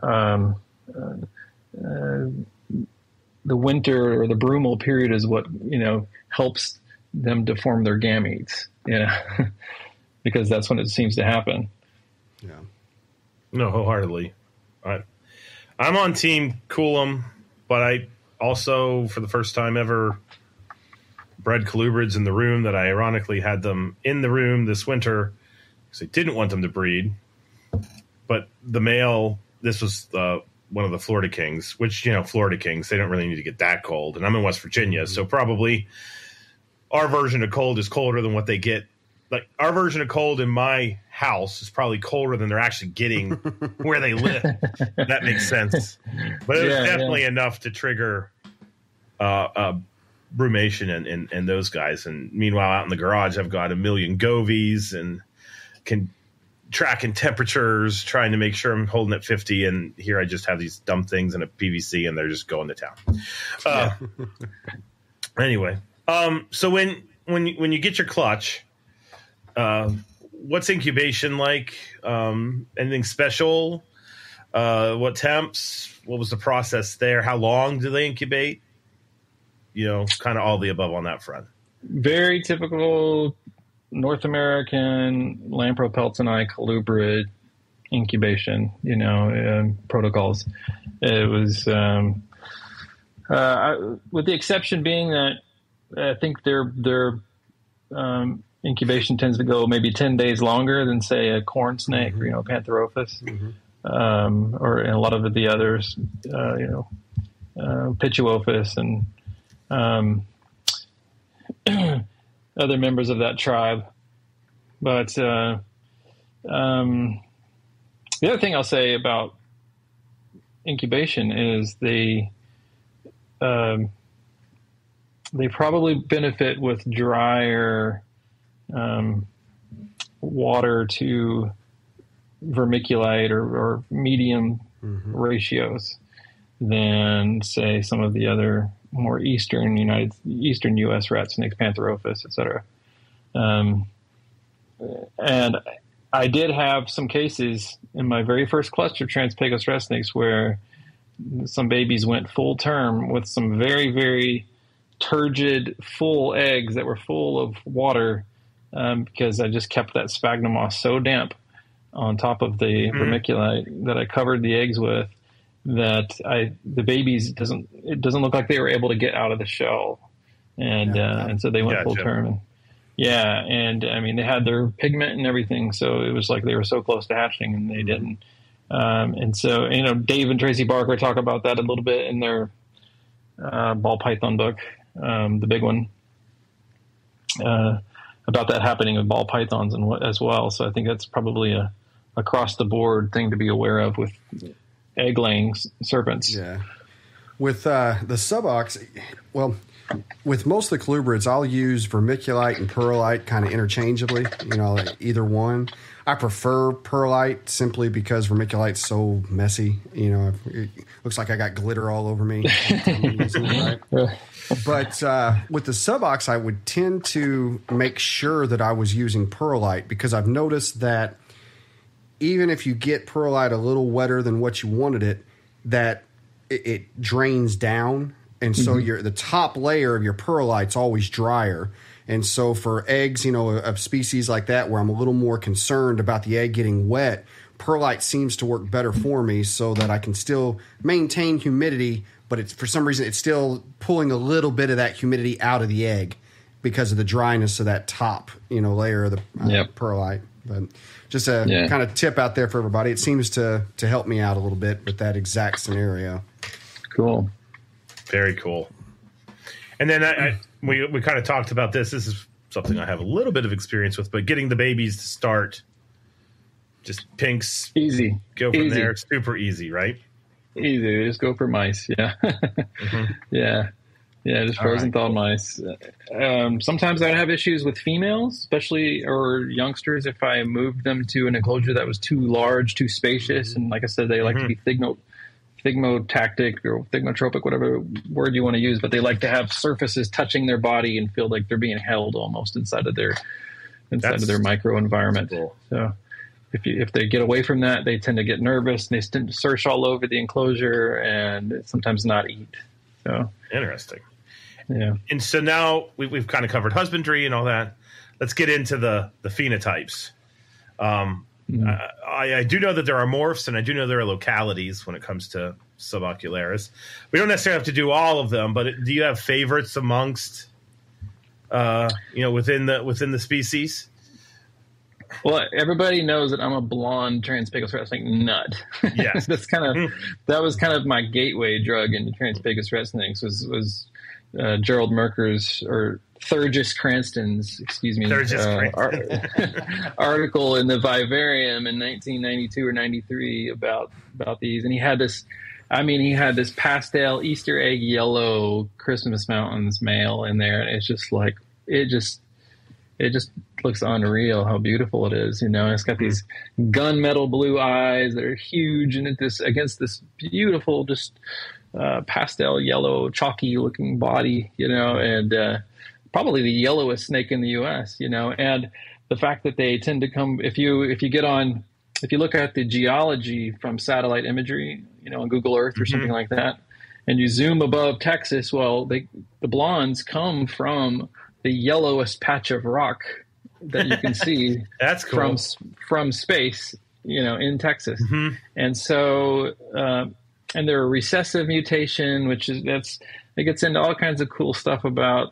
the winter or the brumal period is what helps them to form their gametes, because that's when it seems to happen. Yeah. No, wholeheartedly. I'm on team Coolum, but I also, for the first time ever, bred colubrids in the room that I ironically had them in the room this winter because I didn't want them to breed. But the male, this was one of the Florida Kings, which, Florida Kings, they don't really need to get that cold. And I'm in West Virginia, so probably our version of cold is colder than what they get. Like, our version of cold in my house is probably colder than they're actually getting where they live. That makes sense. But it was definitely enough to trigger brumation and those guys. And meanwhile, out in the garage, I've got a million govies and can tracking temperatures, trying to make sure I'm holding at 50. And here I just have these dumb things in a PVC, and they're just going to town. Anyway, so when you get your clutch, what's incubation like? Anything special? What temps? What was the process there? How long do they incubate? Kind of all the above on that front. Very typical North American Lamprey Peltoni colubrid incubation, protocols. It was, with the exception being that I think their incubation tends to go maybe 10 days longer than, say, a corn snake or, Pantherophis. or in a lot of the others, Pituophis and other members of that tribe. But the other thing I'll say about incubation is they probably benefit with drier water to vermiculite or medium ratios than, say, some of the other more eastern U.S. rat snakes, Pantherophis, etc. And I did have some cases in my very first cluster of Trans-Pecos rat snakes where some babies went full term with some very, very turgid, full eggs that were full of water because I just kept that sphagnum moss so damp on top of the vermiculite that I covered the eggs with that the babies it doesn't look like they were able to get out of the shell, and so they went full term. And I mean they had their pigment and everything, so it was like they were so close to hatching and they didn't. And so Dave and Tracy Barker talk about that a little bit in their ball python book, the big one, about that happening with ball pythons as well. So I think that's probably a across the board thing to be aware of with egg laying serpents. Yeah. With the subox, well, with most of the colubrids, I'll use vermiculite and perlite kind of interchangeably, like either one. I prefer perlite simply because vermiculite's so messy. It looks like I got glitter all over me. But with the subox, I would tend to make sure that I was using perlite because I've noticed that even if you get perlite a little wetter than what you wanted it, that it drains down. And so the top layer of your perlite's always drier. And so for eggs, of species like that where I'm a little more concerned about the egg getting wet, perlite seems to work better for me so that I can still maintain humidity, but for some reason it's still pulling a little bit of that humidity out of the egg because of the dryness of that top, layer of the perlite. But just a kind of tip out there for everybody. It seems to help me out a little bit with that exact scenario. Cool. Very cool. And then we kind of talked about this. This is something I have a little bit of experience with, but getting the babies to start just pinks. Easy. Go from there. It's super easy, right? Easy. Just go for mice. Yeah. Yeah. Yeah, just frozen thawed mice. Sometimes I'd have issues with females, especially or youngsters, if I moved them to an enclosure that was too large, too spacious. And like I said, they like to be thigmotactic or thigmotropic, whatever word you want to use, but they like to have surfaces touching their body and feel like they're being held almost inside of their micro environment. Cool. So if they get away from that, they tend to get nervous and they tend to search all over the enclosure and sometimes not eat. So interesting. Yeah. And so now we've kind of covered husbandry and all that. Let's get into the phenotypes. I do know that there are morphs, and I do know there are localities when it comes to subocularis. We don't necessarily have to do all of them, but do you have favorites amongst, within the species? Well, everybody knows that I'm a blonde Trans-Pecos rat snake nut. Yes, that was kind of my gateway drug into Trans-Pecos rat snakes was Gerald Merker's or Thurgis Cranston's, article in the Vivarium in 1992 or 93 about these, and he had this pastel Easter egg yellow Christmas Mountains male in there, and it's just like it just looks unreal how beautiful it is. It's got these gunmetal blue eyes that are huge, and against this beautiful just pastel yellow chalky looking body, and probably the yellowest snake in the U.S., and the fact that they tend to come, if you look at the geology from satellite imagery, on Google Earth or something like that, and you zoom above Texas, well, the blondes come from the yellowest patch of rock that you can see That's cool. from space, in Texas. And so, and they're a recessive mutation, it gets into all kinds of cool stuff about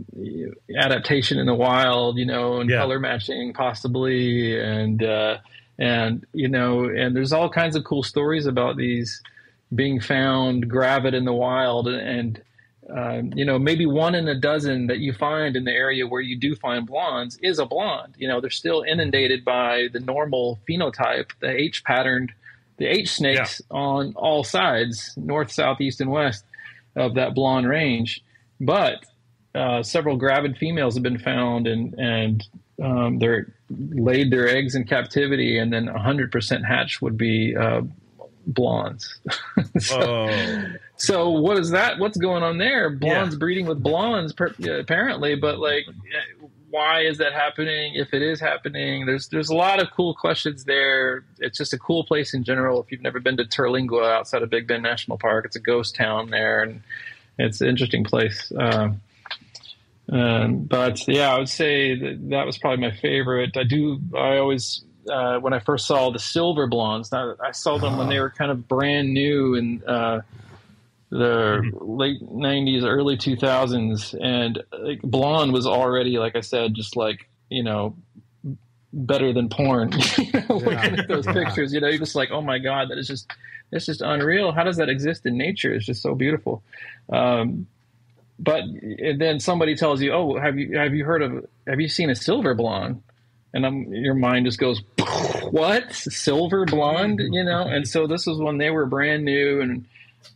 adaptation in the wild, and color matching possibly, and And, and there's all kinds of cool stories about these being found gravid in the wild. And maybe 1 in a dozen that you find in the area where you do find blondes is a blonde. They're still inundated by the normal phenotype, the H snakes on all sides, north, south, east, and west of that blonde range. But several gravid females have been found, and they're laid their eggs in captivity, and then 100% hatch would be blondes. So what is that? What's going on there? Blondes breeding with blondes, apparently. But why is that happening? If it is happening, there's a lot of cool questions there. It's just a cool place in general. If you've never been to Terlingua outside of Big Bend National Park, it's a ghost town there, and it's an interesting place. But yeah, I would say that was probably my favorite. I always, when I first saw the silver blondes, I saw them when they were kind of brand new in the late 90s, early 2000s. And blonde was already, like I said, just better than porn. Looking at those pictures, you're just like, oh my God, that's just unreal. How does that exist in nature? It's just so beautiful. But then somebody tells you, "Oh, have you seen a silver blonde?" And your mind just goes, "What? Silver blonde?" And so this was when they were brand new, and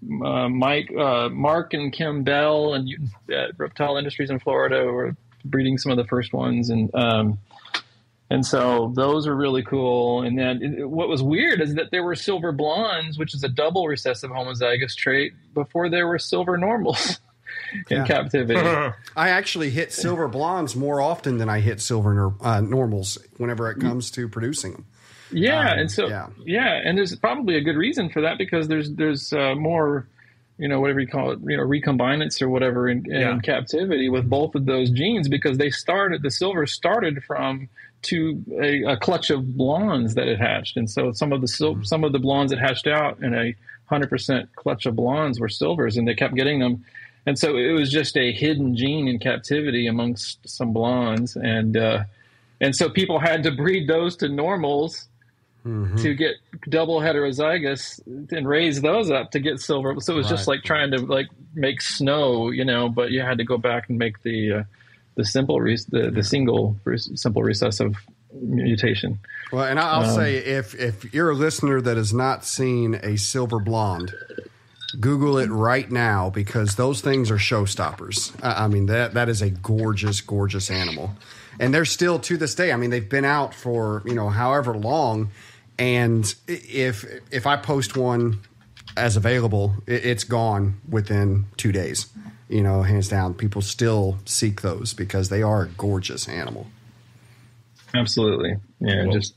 Mark and Kim Bell and Reptile Industries in Florida were breeding some of the first ones, and so those were really cool. And then what was weird is that there were silver blondes, which is a double recessive homozygous trait, before there were silver normals. In captivity. I actually hit silver blondes more often than I hit silver normals whenever it comes to producing them. Yeah, and there's probably a good reason for that, because there's more, whatever you call it, recombinants or whatever in captivity with both of those genes, because the silver started from a clutch of blondes that had hatched, and so some of the blondes that hatched out in a 100% clutch of blondes were silvers, and they kept getting them. And so it was just a hidden gene in captivity amongst some blondes. And so people had to breed those to normals to get double heterozygous and raise those up to get silver. So it was just like trying to make snow, but you had to go back and make the single simple recessive mutation. Well, and I'll say, if you're a listener that has not seen a silver blonde, Google it right now, because those things are showstoppers. I mean, that is a gorgeous, gorgeous animal. And they're still, to this day, I mean, they've been out for, however long. And if I post one as available, it's gone within 2 days. Hands down. People still seek those because they are a gorgeous animal. Absolutely. Yeah, just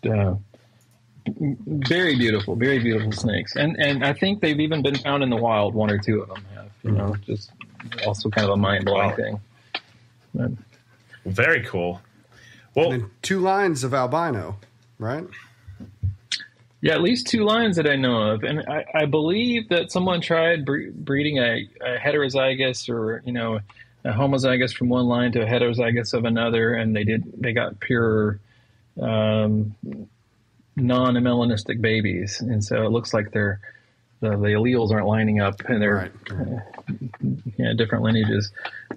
very beautiful snakes, and I think they've even been found in the wild. 1 or 2 of them have, just also kind of a mind-blowing thing. But, very cool. Well, and then 2 lines of albino, right? Yeah, at least 2 lines that I know of, and I believe that someone tried breeding a heterozygous or a homozygous from one line to a heterozygous of another, and they got pure non-melanistic babies, and so it looks like the alleles aren't lining up, and they're different lineages.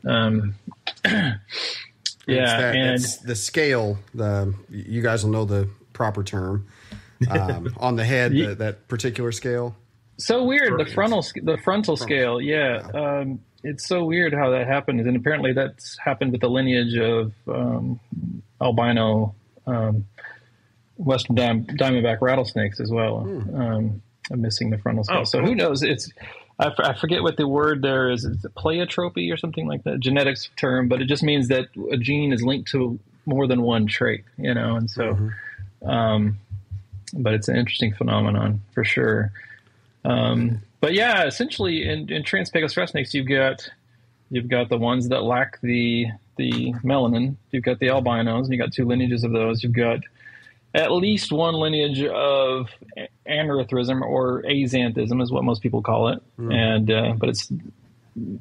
It's the scale. You guys will know the proper term on the head. That particular scale. So weird. The frontal scale. Yeah. It's so weird how that happened, and apparently that's happened with the lineage of albino. Western diamondback rattlesnakes as well. I'm missing the frontal scale. So who knows? I forget what the word there is. Is it pleiotropy or something like that? Genetics term, but it just means that a gene is linked to more than one trait, and so, but it's an interesting phenomenon for sure. But yeah, essentially in trans-pecos rat snakes, you've got the ones that lack the melanin. You've got the albinos, and you've got 2 lineages of those. You've got at least 1 lineage of anerythrism, or axanthism is what most people call it. And but it's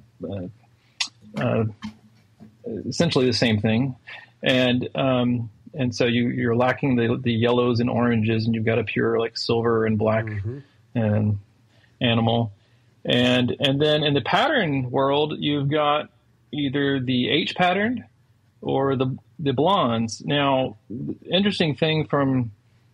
essentially the same thing. And and so you're lacking the yellows and oranges, and you've got a pure like silver and black and animal. And then in the pattern world, you've got either the H pattern or the blondes. Now, interesting thing from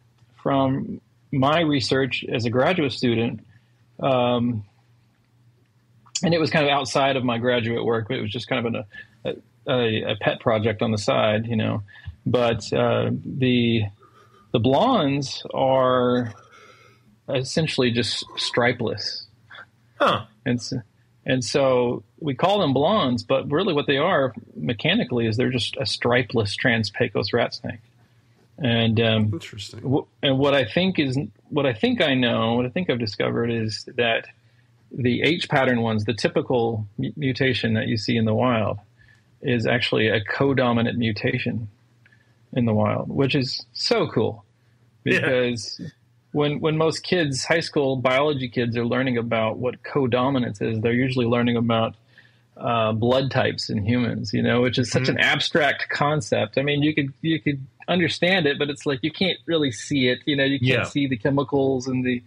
my research as a graduate student, and it was kind of outside of my graduate work, but it was just kind of a pet project on the side, you know. But the blondes are essentially just stripeless. Huh. And so we call them blondes, but really what they are mechanically is they're just a stripeless trans-pecos rat snake. And interesting. And what I think I've discovered is that the H pattern ones, the typical mutation that you see in the wild, is actually a codominant mutation in the wild, which is so cool because when most kids, high school biology kids, are learning about what codominance is, they're usually learning about blood types in humans, you know, which is such an abstract concept. I mean, you could understand it, but it's like you can't really see it. You know, you can't see the chemicals and the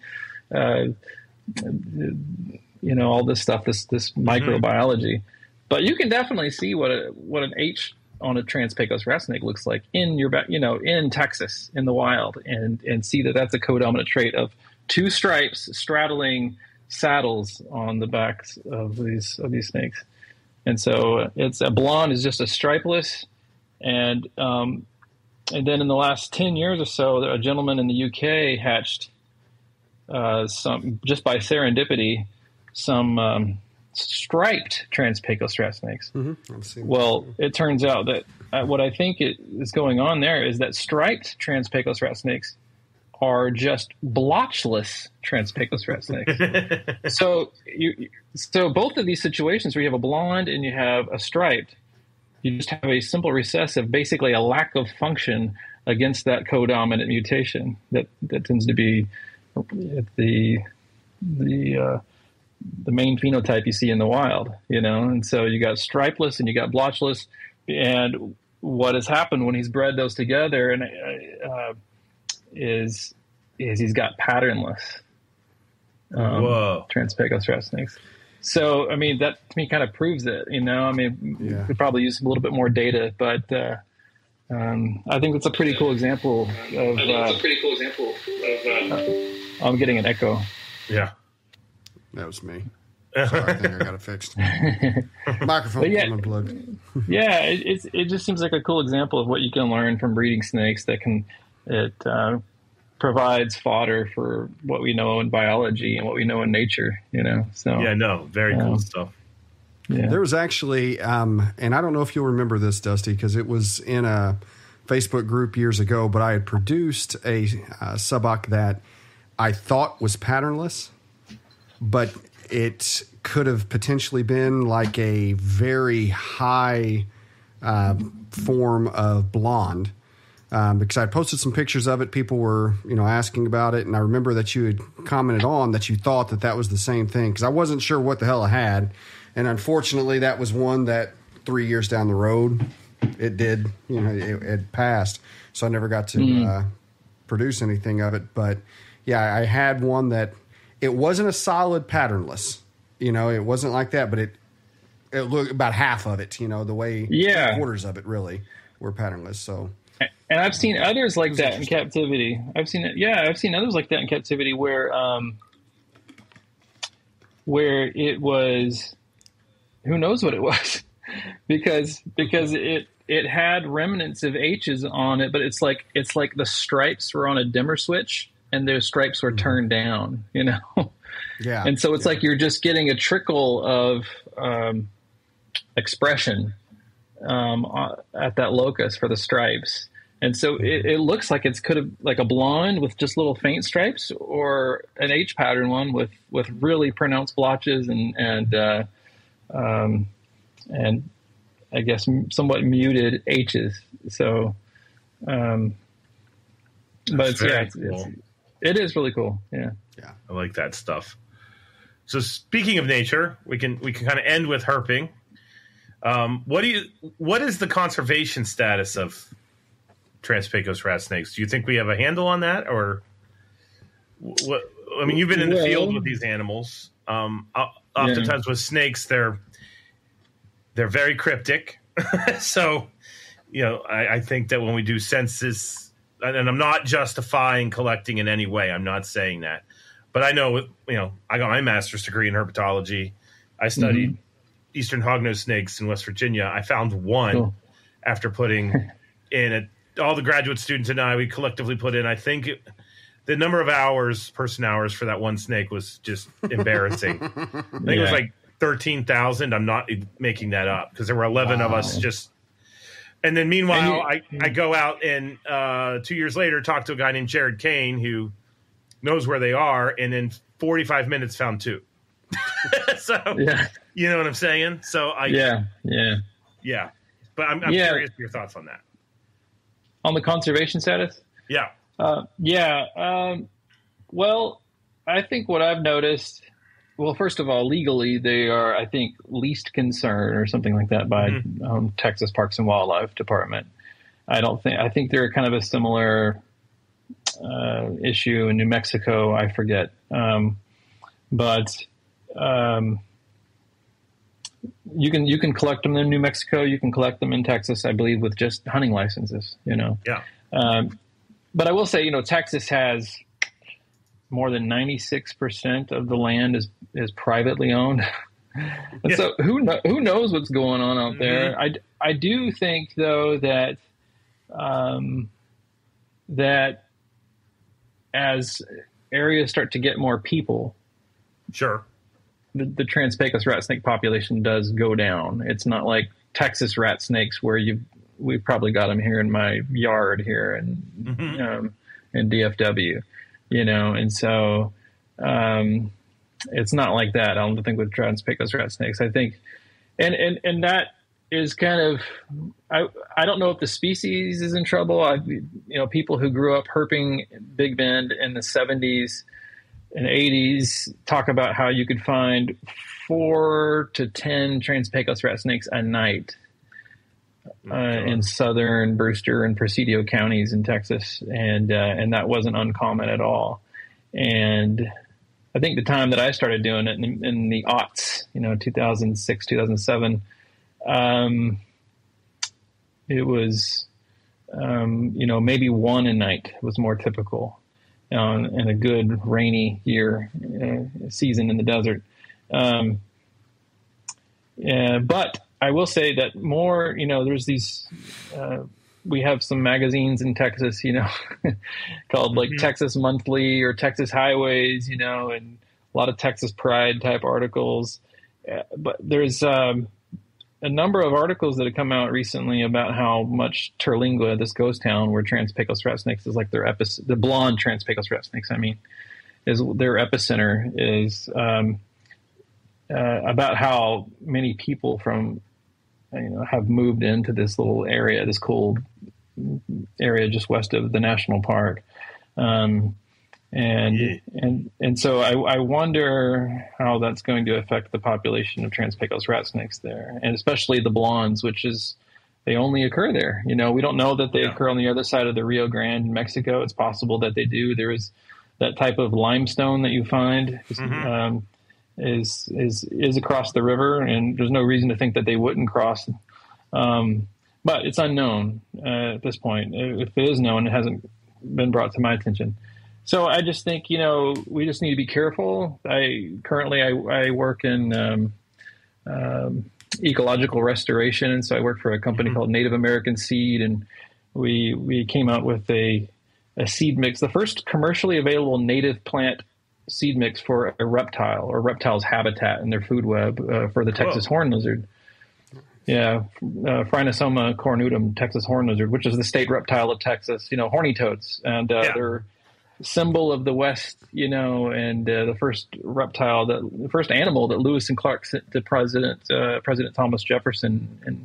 you know, all this stuff, this microbiology. But you can definitely see what an H on a trans-pecos rat snake looks like in in Texas in the wild, and see that that's a codominant trait of two stripes straddling saddles on the backs of these snakes. And so it's a blonde is just a stripeless, and then in the last 10 years or so, a gentleman in the UK hatched some, just by serendipity, some striped trans-pecos rat snakes. Well, it turns out that what I think is going on there is that striped trans-pecos rat snakes are just blotchless trans-pecos rat snakes. So both of these situations where you have a blonde and you have a striped, you just have a simple recessive, basically a lack of function against that codominant mutation that tends to be the main phenotype you see in the wild, you know. And so you got stripeless and you got blotchless, and what has happened when he's bred those together and is he's got patternless trans-pecos rat snakes. So I mean, that to me kind of proves it, you know. I mean, we could probably use a little bit more data, but I think it's a pretty cool example of I'm getting an echo. Yeah. That was me. Sorry, I think I got it fixed. Microphone unplugged. Yeah, it just seems like a cool example of what you can learn from breeding snakes. It provides fodder for what we know in biology and what we know in nature. You know, so very cool stuff. Yeah. There was actually, and I don't know if you'll remember this, Dusty, because it was in a Facebook group years ago. But I had produced a subuck that I thought was patternless, but it could have potentially been like a very high form of blonde, because I posted some pictures of it. People were, asking about it, and I remember that you had commented on that you thought that was the same thing, because I wasn't sure what the hell I had, and unfortunately, that was one that 3 years down the road, it did, it passed, so I never got to produce anything of it. But yeah, I had one that. It wasn't a solid patternless, it wasn't like that, but it looked about half of it, the way quarters of it really were patternless. So, and I've seen others like that in captivity. I've seen others like that in captivity where it was, who knows what it was, because it had remnants of H's on it, but it's like the stripes were on a dimmer switch. And those stripes were turned down, Yeah. And so it's like you're just getting a trickle of expression at that locus for the stripes. And so it looks like it's could have like a blonde with just little faint stripes, or an H pattern one with really pronounced blotches and I guess somewhat muted H's. So, but it is really cool. Yeah. Yeah. I like that stuff. So speaking of nature, we can kind of end with herping. What is the conservation status of Trans-Pecos rat snakes. Do you think we have a handle on that, or what? I mean, you've been in the field with these animals. Oftentimes with snakes, they're very cryptic. So, I think that when we do census, and I'm not justifying collecting in any way, I'm not saying that, but I know, I got my master's degree in herpetology. I studied eastern hognose snakes in West Virginia. I found one after putting in all the graduate students and I, we collectively put in, I think the number of person hours for that one snake was just embarrassing. I think it was like 13,000. I'm not making that up because there were 11 of us just. And then meanwhile, I go out and 2 years later talk to a guy named Jared Kane who knows where they are, and in 45 minutes found two. So you know what I'm saying? So yeah. But I'm curious your thoughts on that. On the conservation status? Yeah. Well, I think what I've noticed. Well, first of all, legally, they are, I think, least concern or something like that by Texas Parks and Wildlife Department. I think they're kind of a similar issue in New Mexico. I forget. But you can collect them in New Mexico. You can collect them in Texas, I believe, with just hunting licenses, Yeah. But I will say, Texas has more than 96% of the land is privately owned. And so who knows what's going on out there? I do think though that that as areas start to get more people, sure, the Trans-Pecos rat snake population does go down. It's not like Texas rat snakes where we've probably got them here in my yard here in DFW. And so it's not like that. I don't think with Trans-Pecos rat snakes. I think, and that is kind of, I don't know if the species is in trouble. People who grew up herping Big Bend in the 70s and 80s talk about how you could find 4 to 10 Trans-Pecos rat snakes a night in southern Brewster and Presidio counties in Texas, and that wasn't uncommon at all. And I think the time that I started doing it in the aughts, 2006, 2007, it was, maybe one a night was more typical in a good rainy season in the desert. But I will say that more, there's these, we have some magazines in Texas, called like Texas Monthly or Texas Highways, and a lot of Texas Pride type articles. But there's a number of articles that have come out recently about how much Terlingua, this ghost town where Trans-Pecos rat snakes is like their the blonde Trans-Pecos rat snakes, is their epicenter, is about how many people from have moved into this little area, this cool area just west of the national park. And so I wonder how that's going to affect the population of Trans-Pecos rat snakes there, and especially the blondes, which is, they only occur there. We don't know that they occur on the other side of the Rio Grande in Mexico. It's possible that they do. There is that type of limestone that you find is across the river, and there's no reason to think that they wouldn't cross. But it's unknown at this point. If it is known, it hasn't been brought to my attention. So I just think, we just need to be careful. I work in ecological restoration, and so I work for a company called Native American Seed, and we came out with a seed mix, the first commercially available native plant seed mix for a reptile or reptile's habitat in their food web for the Texas horn lizard. Yeah, Phrynosoma cornutum, Texas horn lizard, which is the state reptile of Texas. Horny toads, and they're symbol of the West. And the first animal that Lewis and Clark sent to President Thomas Jefferson in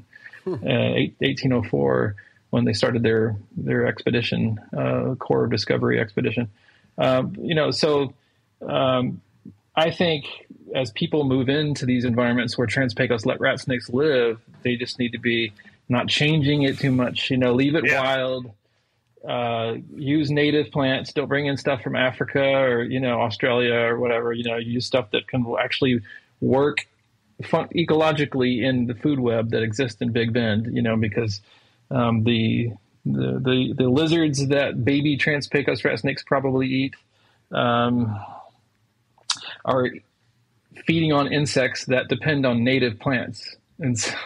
1804 when they started their expedition, Corps of Discovery expedition. I think as people move into these environments where Trans-Pecos rat snakes live, they just need to be not changing it too much, leave it wild, use native plants. Don't bring in stuff from Africa or Australia or whatever. Use stuff that can actually work ecologically in the food web that exists in Big Bend. Because the lizards that baby Trans-Pecos rat snakes probably eat are feeding on insects that depend on native plants. And so,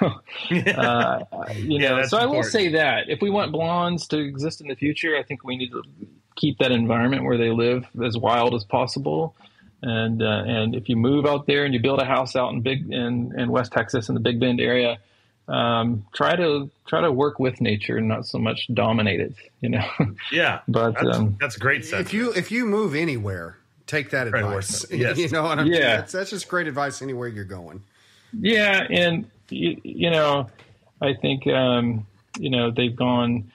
so I will say that if we want blondes to exist in the future, I think we need to keep that environment where they live as wild as possible. And if you move out there and you build a house out in West Texas in the Big Bend area, try to work with nature and not so much dominate it. Yeah, but that's a great sense. If you move anywhere, take that advice. Yes. You know what I mean? Yeah, that's just great advice anywhere you're going. Yeah, and I think they've gone.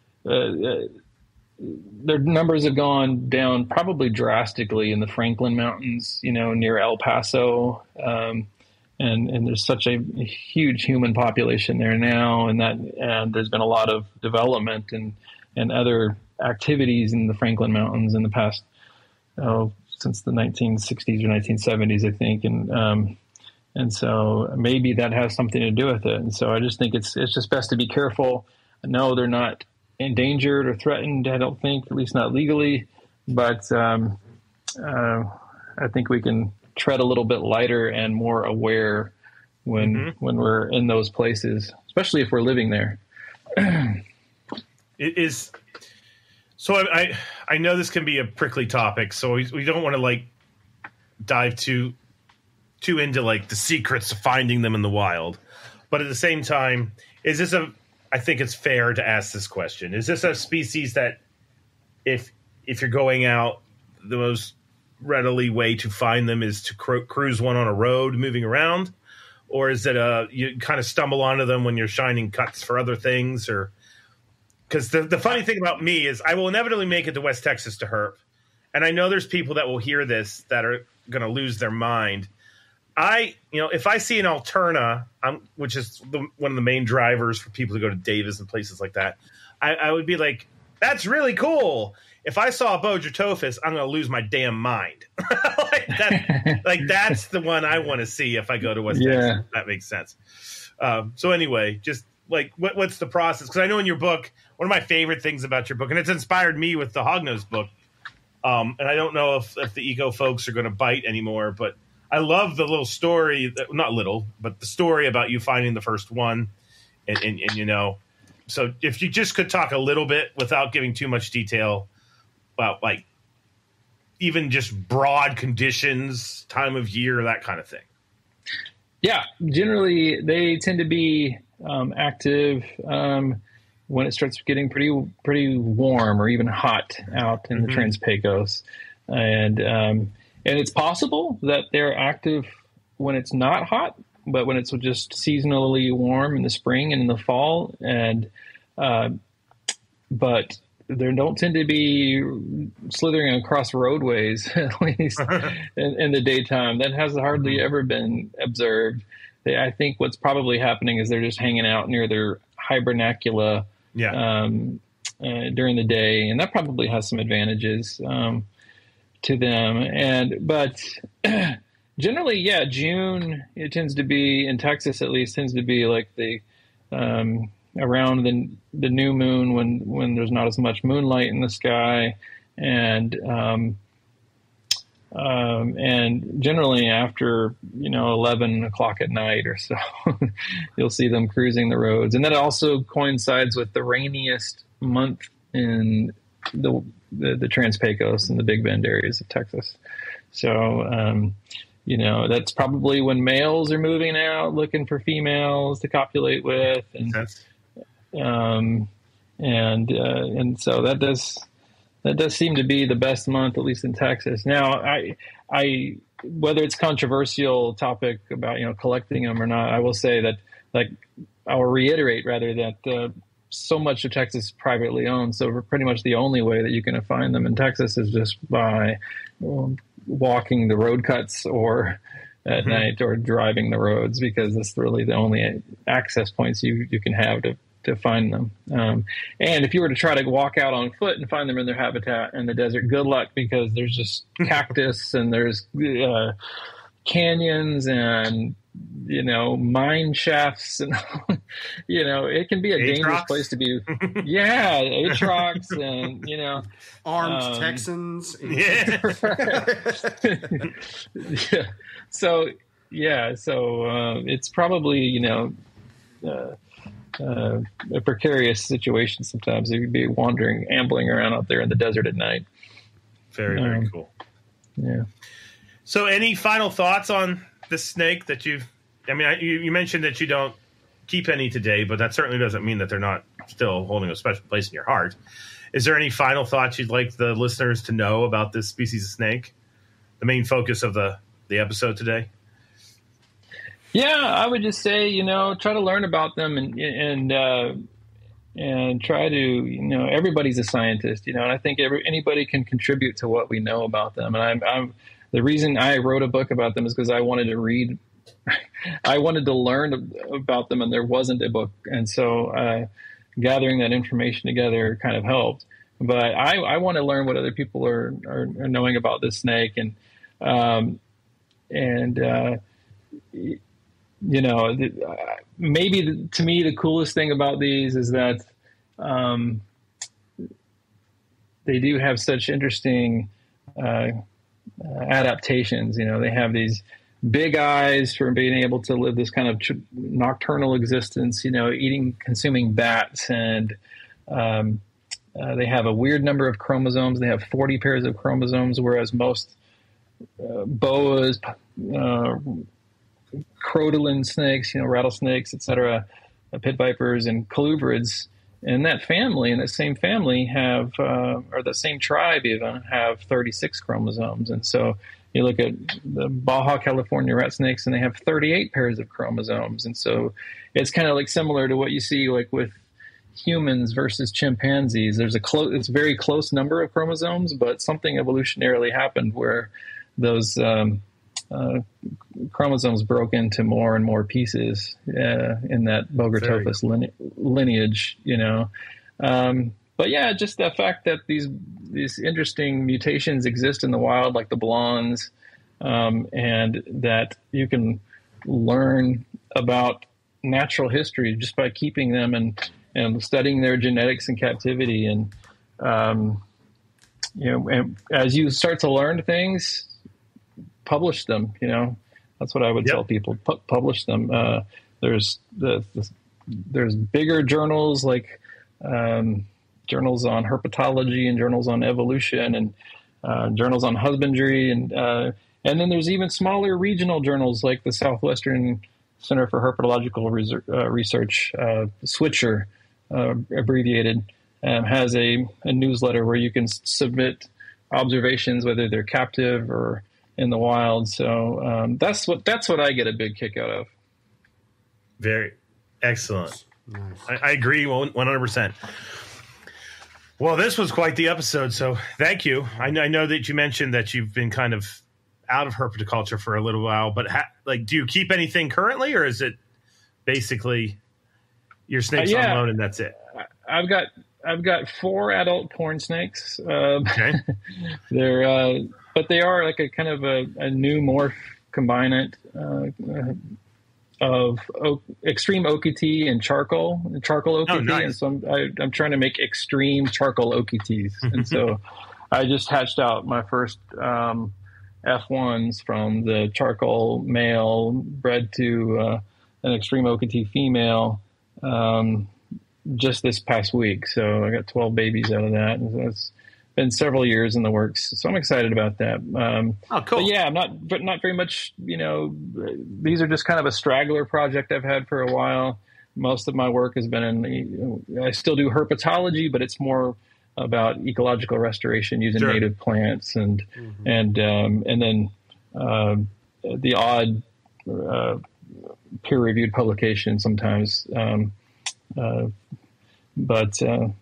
Their numbers have gone down probably drastically in the Franklin Mountains, near El Paso, and there's such a huge human population there now, and there's been a lot of development and other activities in the Franklin Mountains in the past, since the 1960s or 1970s, I think, and so maybe that has something to do with it. And so I just think it's just best to be careful. No, they're not endangered or threatened, I don't think, at least not legally. But I think we can tread a little bit lighter and more aware when we're in those places, especially if we're living there. It is. So I know this can be a prickly topic, so we don't want to dive too into the secrets of finding them in the wild. But at the same time, I think it's fair to ask this question. Is this a species that if you're going out, the most readily way to find them is to cruise one on a road moving around? Or is it you kind of stumble onto them when you're shining cuts for other things? Or because the funny thing about me is I will inevitably make it to West Texas to herp. And I know there's people that will hear this that are going to lose their mind. If I see an Alterna, which is one of the main drivers for people to go to Davis and places like that, I would be like, that's really cool. If I saw a Bogertophus, I'm going to lose my damn mind. That's the one I want to see if I go to West Texas. If that makes sense. So anyway, just what's the process? Because I know in your book, one of my favorite things about your book, and it's inspired me with the Hognose book, and I don't know if the eco folks are going to bite anymore, but I love the little story, not little, but the story about you finding the first one. And so if you just could talk a little bit without giving too much detail about even just broad conditions, time of year, that kind of thing. Yeah, generally they tend to be active when it starts getting pretty warm or even hot out in the Trans-Pecos. And it's possible that they're active when it's not hot, but when it's just seasonally warm in the spring and in the fall. But they don't tend to be slithering across roadways, at least in the daytime. That has hardly ever been observed. I think what's probably happening is they're just hanging out near their hibernacula during the day, and that probably has some advantages to them. But generally, June, it tends to be, in Texas at least, tends to be the around the new moon when there's not as much moonlight in the sky, and generally after 11 o'clock at night or so, you'll see them cruising the roads, and that also coincides with the rainiest month in the Trans-Pecos and the Big Bend areas of Texas. So, that's probably when males are moving out looking for females to copulate with. And so that does seem to be the best month, at least in Texas. Now, I whether it's controversial topic about, collecting them or not, I will say that, I'll reiterate rather that, so much of Texas is privately owned. So pretty much the only way that you can find them in Texas is just by walking the road cuts or at night or driving the roads, because that's really the only access points you can have to to find them. And if you were to try to walk out on foot and find them in their habitat in the desert, good luck, because there's just cactus and there's canyons and mine shafts, and it can be a dangerous place to be. Yeah, Aatrox and armed Texans. Yeah. Yeah. So it's probably a precarious situation sometimes. You'd be ambling around out there in the desert at night. Very, very cool. Yeah. So, any final thoughts on the snake that you mentioned that you don't keep any today, but that certainly doesn't mean that they're not still holding a special place in your heart. Is there any final thoughts you'd like the listeners to know about this species of snake? The main focus of the episode today? Yeah, I would just say, try to learn about them and try to, everybody's a scientist, and I think anybody can contribute to what we know about them. And I'm the reason I wrote a book about them is because I wanted to read. I wanted to learn about them, and there wasn't a book. And so gathering that information together kind of helped. But I want to learn what other people are knowing about this snake. Maybe to me, the coolest thing about these is that they do have such interesting adaptations. They have these big eyes for being able to live this kind of nocturnal existence, consuming bats, and they have a weird number of chromosomes. They have 40 pairs of chromosomes, whereas most boas, crotaline snakes, rattlesnakes, etc., pit vipers, and colubrids in that same family have, or the same tribe even, have 36 chromosomes. And so you look at the Baja California rat snakes, and they have 38 pairs of chromosomes. And so it's kind of like similar to what you see like with humans versus chimpanzees. There's it's a very close number of chromosomes, but something evolutionarily happened where those chromosomes broke into more and more pieces in that Bogertophus lineage, But yeah, just the fact that these interesting mutations exist in the wild, like the blondes, and that you can learn about natural history just by keeping them and studying their genetics in captivity. And and as you start to learn things, publish them. That's what I would tell people. Publish them. There's bigger journals like journals on herpetology and journals on evolution and journals on husbandry, and then there's even smaller regional journals like the Southwestern Center for Herpetological Research, Switcher, abbreviated, has a newsletter where you can submit observations, whether they're captive or in the wild. So that's what I get a big kick out of. Very excellent. Nice. I agree 100%. Well, this was quite the episode, so thank you. I know that you mentioned that you've been kind of out of herpetoculture for a little while, but do you keep anything currently, or is it basically your snakes on loan and that's it? I've got 4 adult corn snakes. Okay. But they are like a kind of a new morph combinant of extreme OKT and charcoal OKT. Oh, nice. And so I'm trying to make extreme charcoal OKTs. And so I just hatched out my first F1s from the charcoal male bred to an extreme OKT female just this past week. So I got 12 babies out of that. And so it's been several years in the works, so I'm excited about that. Oh, cool! But yeah, I'm not very much. These are just kind of a straggler project I've had for a while. Most of my work has been in. I still do herpetology, but it's more about ecological restoration using native plants and then the odd peer-reviewed publication sometimes. But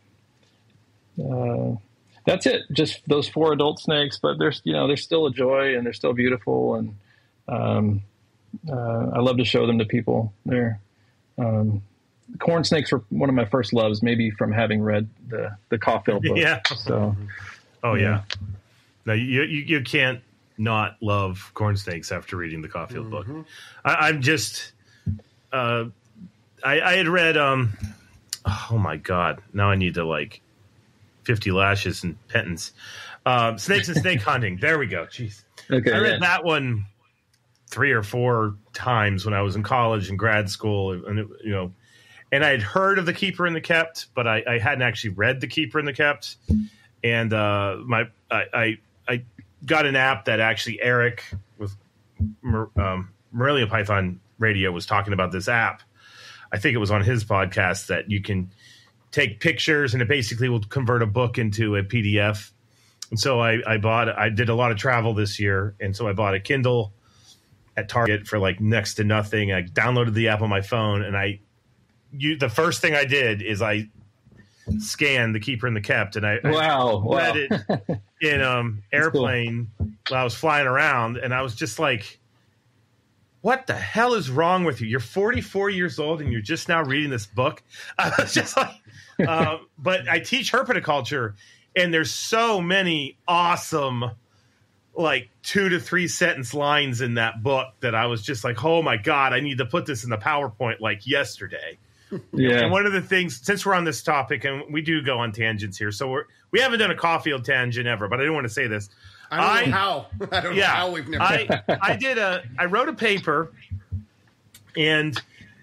that's it. Just those 4 adult snakes, but they're still a joy and they're still beautiful, and I love to show them to people. They're corn snakes were one of my first loves, maybe from having read the Caulfield book. Yeah. So, oh yeah. No, you can't not love corn snakes after reading the Caulfield book. I'm just, I had read, oh my God, now I need to like 50 Lashes and Penance. Snakes and Snake Hunting. There we go. Jeez. Okay, I read that one 3 or 4 times when I was in college and grad school, and and I had heard of The Keeper and the Kept, but I hadn't actually read The Keeper and the Kept. And I got an app that actually Eric with Morelia Python Radio was talking about this app. I think it was on his podcast that you can take pictures and it basically will convert a book into a PDF. And so I did a lot of travel this year, and so I bought a Kindle at Target for like next to nothing. I downloaded the app on my phone, and the first thing I did is I scanned The Keeper and the Kept, and I read it in airplane while I was flying around, and I was just like, what the hell is wrong with you? You're 44 years old and you're just now reading this book. I was just like, but I teach herpetoculture, and there's so many awesome, like 2 to 3 sentence lines in that book that I was just like, oh my God, I need to put this in the PowerPoint like yesterday. Yeah. And one of the things, since we're on this topic, and we do go on tangents here, so we haven't done a Caulfield tangent ever, but I didn't want to say this. I don't know how we've never. I wrote a paper, and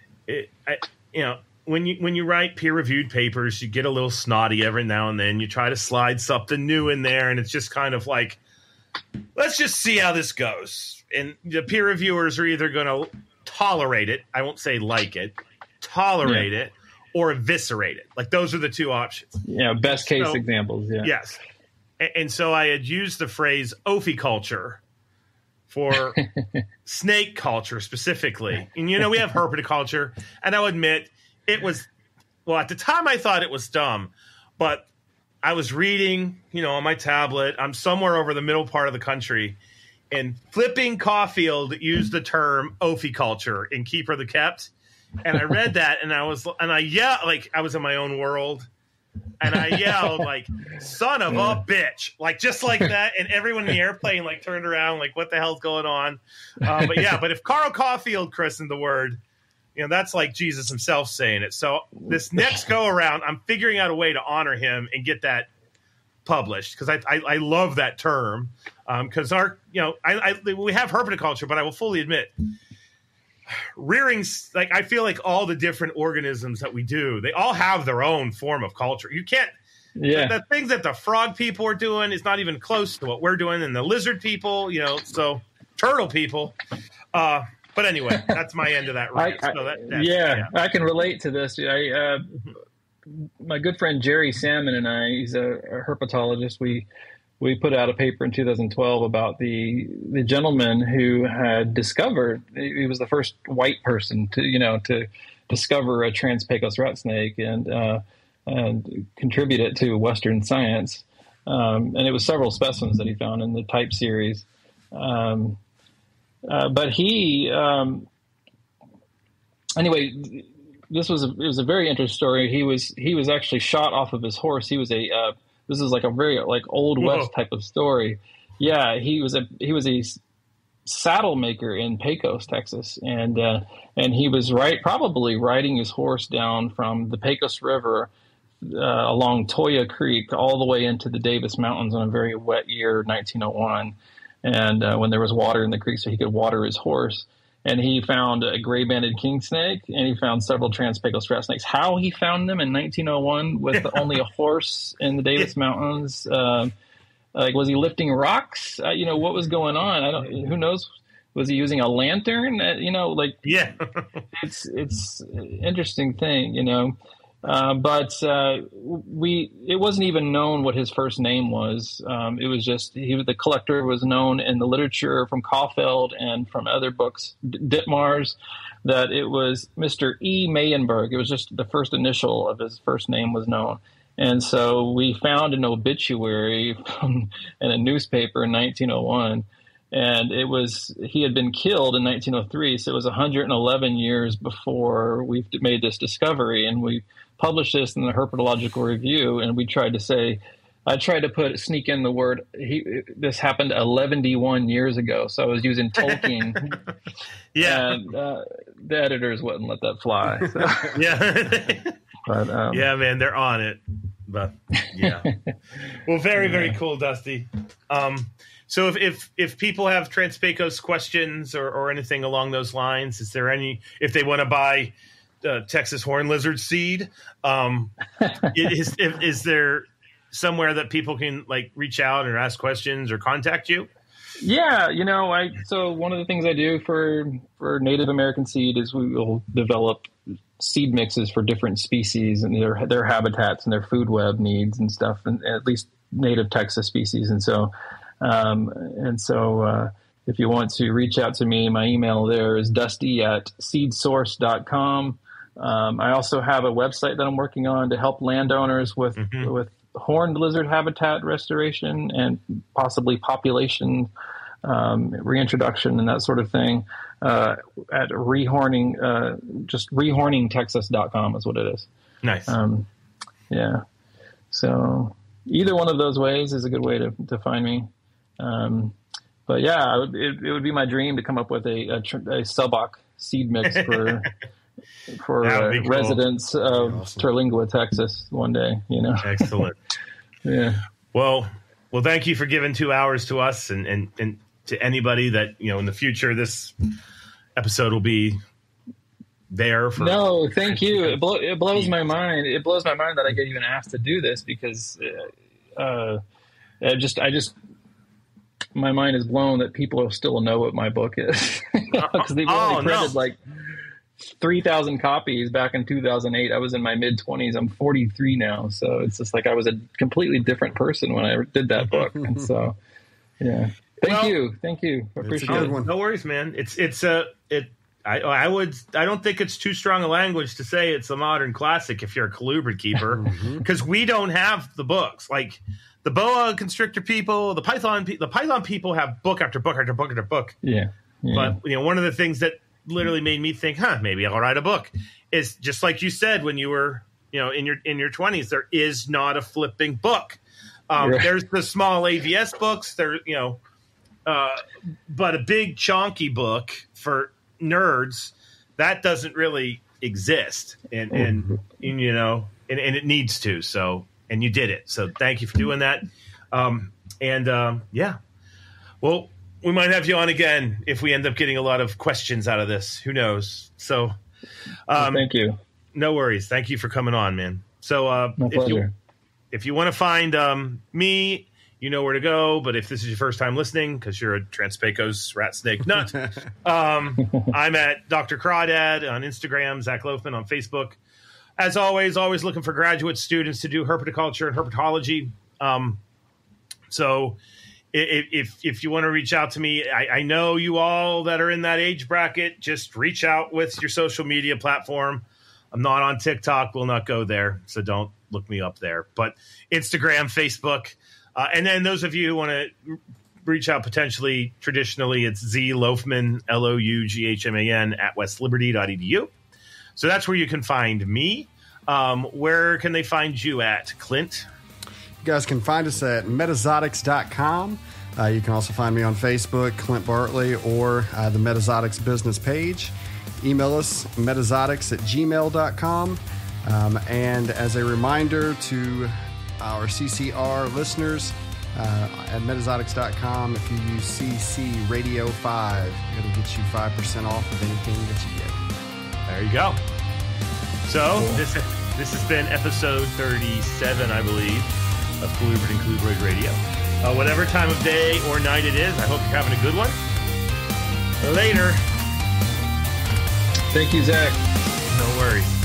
when you write peer-reviewed papers, you get a little snotty every now and then. You try to slide something new in there, and it's just kind of like, let's just see how this goes. And the peer reviewers are either going to tolerate it, I won't say like it, tolerate it, or eviscerate it. Like, those are the 2 options. Yeah, best case examples. Yeah. Yes. And so I had used the phrase ophiculture for snake culture specifically. And, we have herpetoculture, and I'll admit it was, well, at the time I thought it was dumb, but I was reading, on my tablet. I'm somewhere over the middle part of the country, and flipping Caulfield used the term ophiculture in Keeper of the Kept. And I read that, and I yelled, like I was in my own world. And I yelled, like, son of a bitch, like, just like that. And everyone in the airplane, like, turned around, like, what the hell's going on? But if Carl Caulfield christened the word, that's like Jesus himself saying it. So this next go around, I'm figuring out a way to honor him and get that published, because I love that term. Because we have herpetoculture, but I will fully admit, rearing, like, I feel like all the different organisms that we do, they all have their own form of culture. You can't, the things that the frog people are doing is not even close to what we're doing, and the lizard people, so turtle people. But anyway, that's my end of that rant. I can relate to this. My good friend Jerry Salmon and I, he's a herpetologist. We put out a paper in 2012 about the gentleman who had discovered, he was the first white person to discover a Trans-Pecos rat snake and contribute it to Western science. And it was several specimens that he found in the type series. But he, anyway, it was a very interesting story. He was actually shot off of his horse. He was this is like a very like Old West type of story. Yeah, he was a saddle maker in Pecos, Texas, and he was probably riding his horse down from the Pecos River along Toya Creek all the way into the Davis Mountains on a very wet year, 1901, and when there was water in the creek, so he could water his horse. And he found a gray-banded king snake, and he found several Trans-Pecos rat snakes. How he found them in 1901 with only a horse in the Davis Mountains, like, was he lifting rocks? What was going on? Who knows? Was he using a lantern? It's an interesting thing, But it wasn't even known what his first name was. It was just the collector was known in the literature from Caulfield and from other books, Ditmars, that it was Mr. E. Mayenberg. It was just the first initial of his first name was known. And so we found an obituary in a newspaper in 1901 And he had been killed in 1903, so it was 111 years before we made this discovery. And we published this in the Herpetological Review, and I tried to sneak in the word, this happened 11 years ago, so I was using Tolkien. Yeah. And the editors wouldn't let that fly. So. Yeah. But, yeah, man, they're on it. But yeah. Well, very cool, Dusty. So if people have Trans-Pecos questions or anything along those lines, is there if they want to buy Texas horn lizard seed, is there somewhere that people can like reach out or ask questions or contact you? Yeah, so one of the things I do for Native American seed is we will develop seed mixes for different species and their habitats and their food web needs and stuff, and at least native Texas species. And so if you want to reach out to me, my email there is dusty@seedsource.com. I also have a website that I'm working on to help landowners with horned lizard habitat restoration and possibly population reintroduction and that sort of thing at rehorningtexas.com is what it is. Nice. Yeah. So either one of those ways is a good way to find me. But yeah, it would be my dream to come up with a Subak seed mix for cool. Residents of awesome. Terlingua, Texas one day, Excellent. Yeah. Well, thank you for giving 2 hours to us and to anybody that, in the future, this episode will be there for. No, thank you. It blows my mind. It blows my mind that I get even asked to do this because, my mind is blown that people still know what my book is because they've only printed like 3,000 copies back in 2008. I was in my mid-20s. I'm 43 now, so it's just like I was a completely different person when I did that book. And so, yeah, thank you. I appreciate it. No worries, man. I don't think it's too strong a language to say it's a modern classic if you're a colubrid keeper, because we don't have the books like the boa constrictor people, the python people have book after book after book after book. Yeah. But one of the things that literally made me think, maybe I'll write a book, is just like you said when you were, in your 20s, there is not a flipping book. Right. There's the small AVS books, but a big chonky book for nerds that doesn't really exist, and it needs to. So, and you did it. So thank you for doing that. Yeah, well, we might have you on again if we end up getting a lot of questions out of this. Who knows? So, thank you. No worries. Thank you for coming on, man. So, my pleasure. If you want to find me, you know where to go. But if this is your first time listening, because you're a Trans-Pecos rat snake nut, I'm at Dr. Crawdad on Instagram, Zach Loafman on Facebook. As always looking for graduate students to do herpetoculture and herpetology. So if you want to reach out to me, I know you all that are in that age bracket, just reach out with your social media platform. I'm not on TikTok. We'll not go there. So don't look me up there, but Instagram, Facebook. And then those of you who want to reach out potentially traditionally, it's Z Loafman, LOUGHMAN at westliberty.edu. So that's where you can find me. Where can they find you at, Clint? You guys can find us at metazotics.com. You can also find me on Facebook, Clint Bartley, or the Metazotics business page. Email us, metazotics@gmail.com. And as a reminder to our CCR listeners, at metazotics.com, if you use CC Radio 5, it'll get you 5% off of anything that you get. There you go. So this has been episode 37, I believe, of Colubrid and Colubroid Radio. Whatever time of day or night it is, I hope you're having a good one. Later. Thank you, Zach. No worries.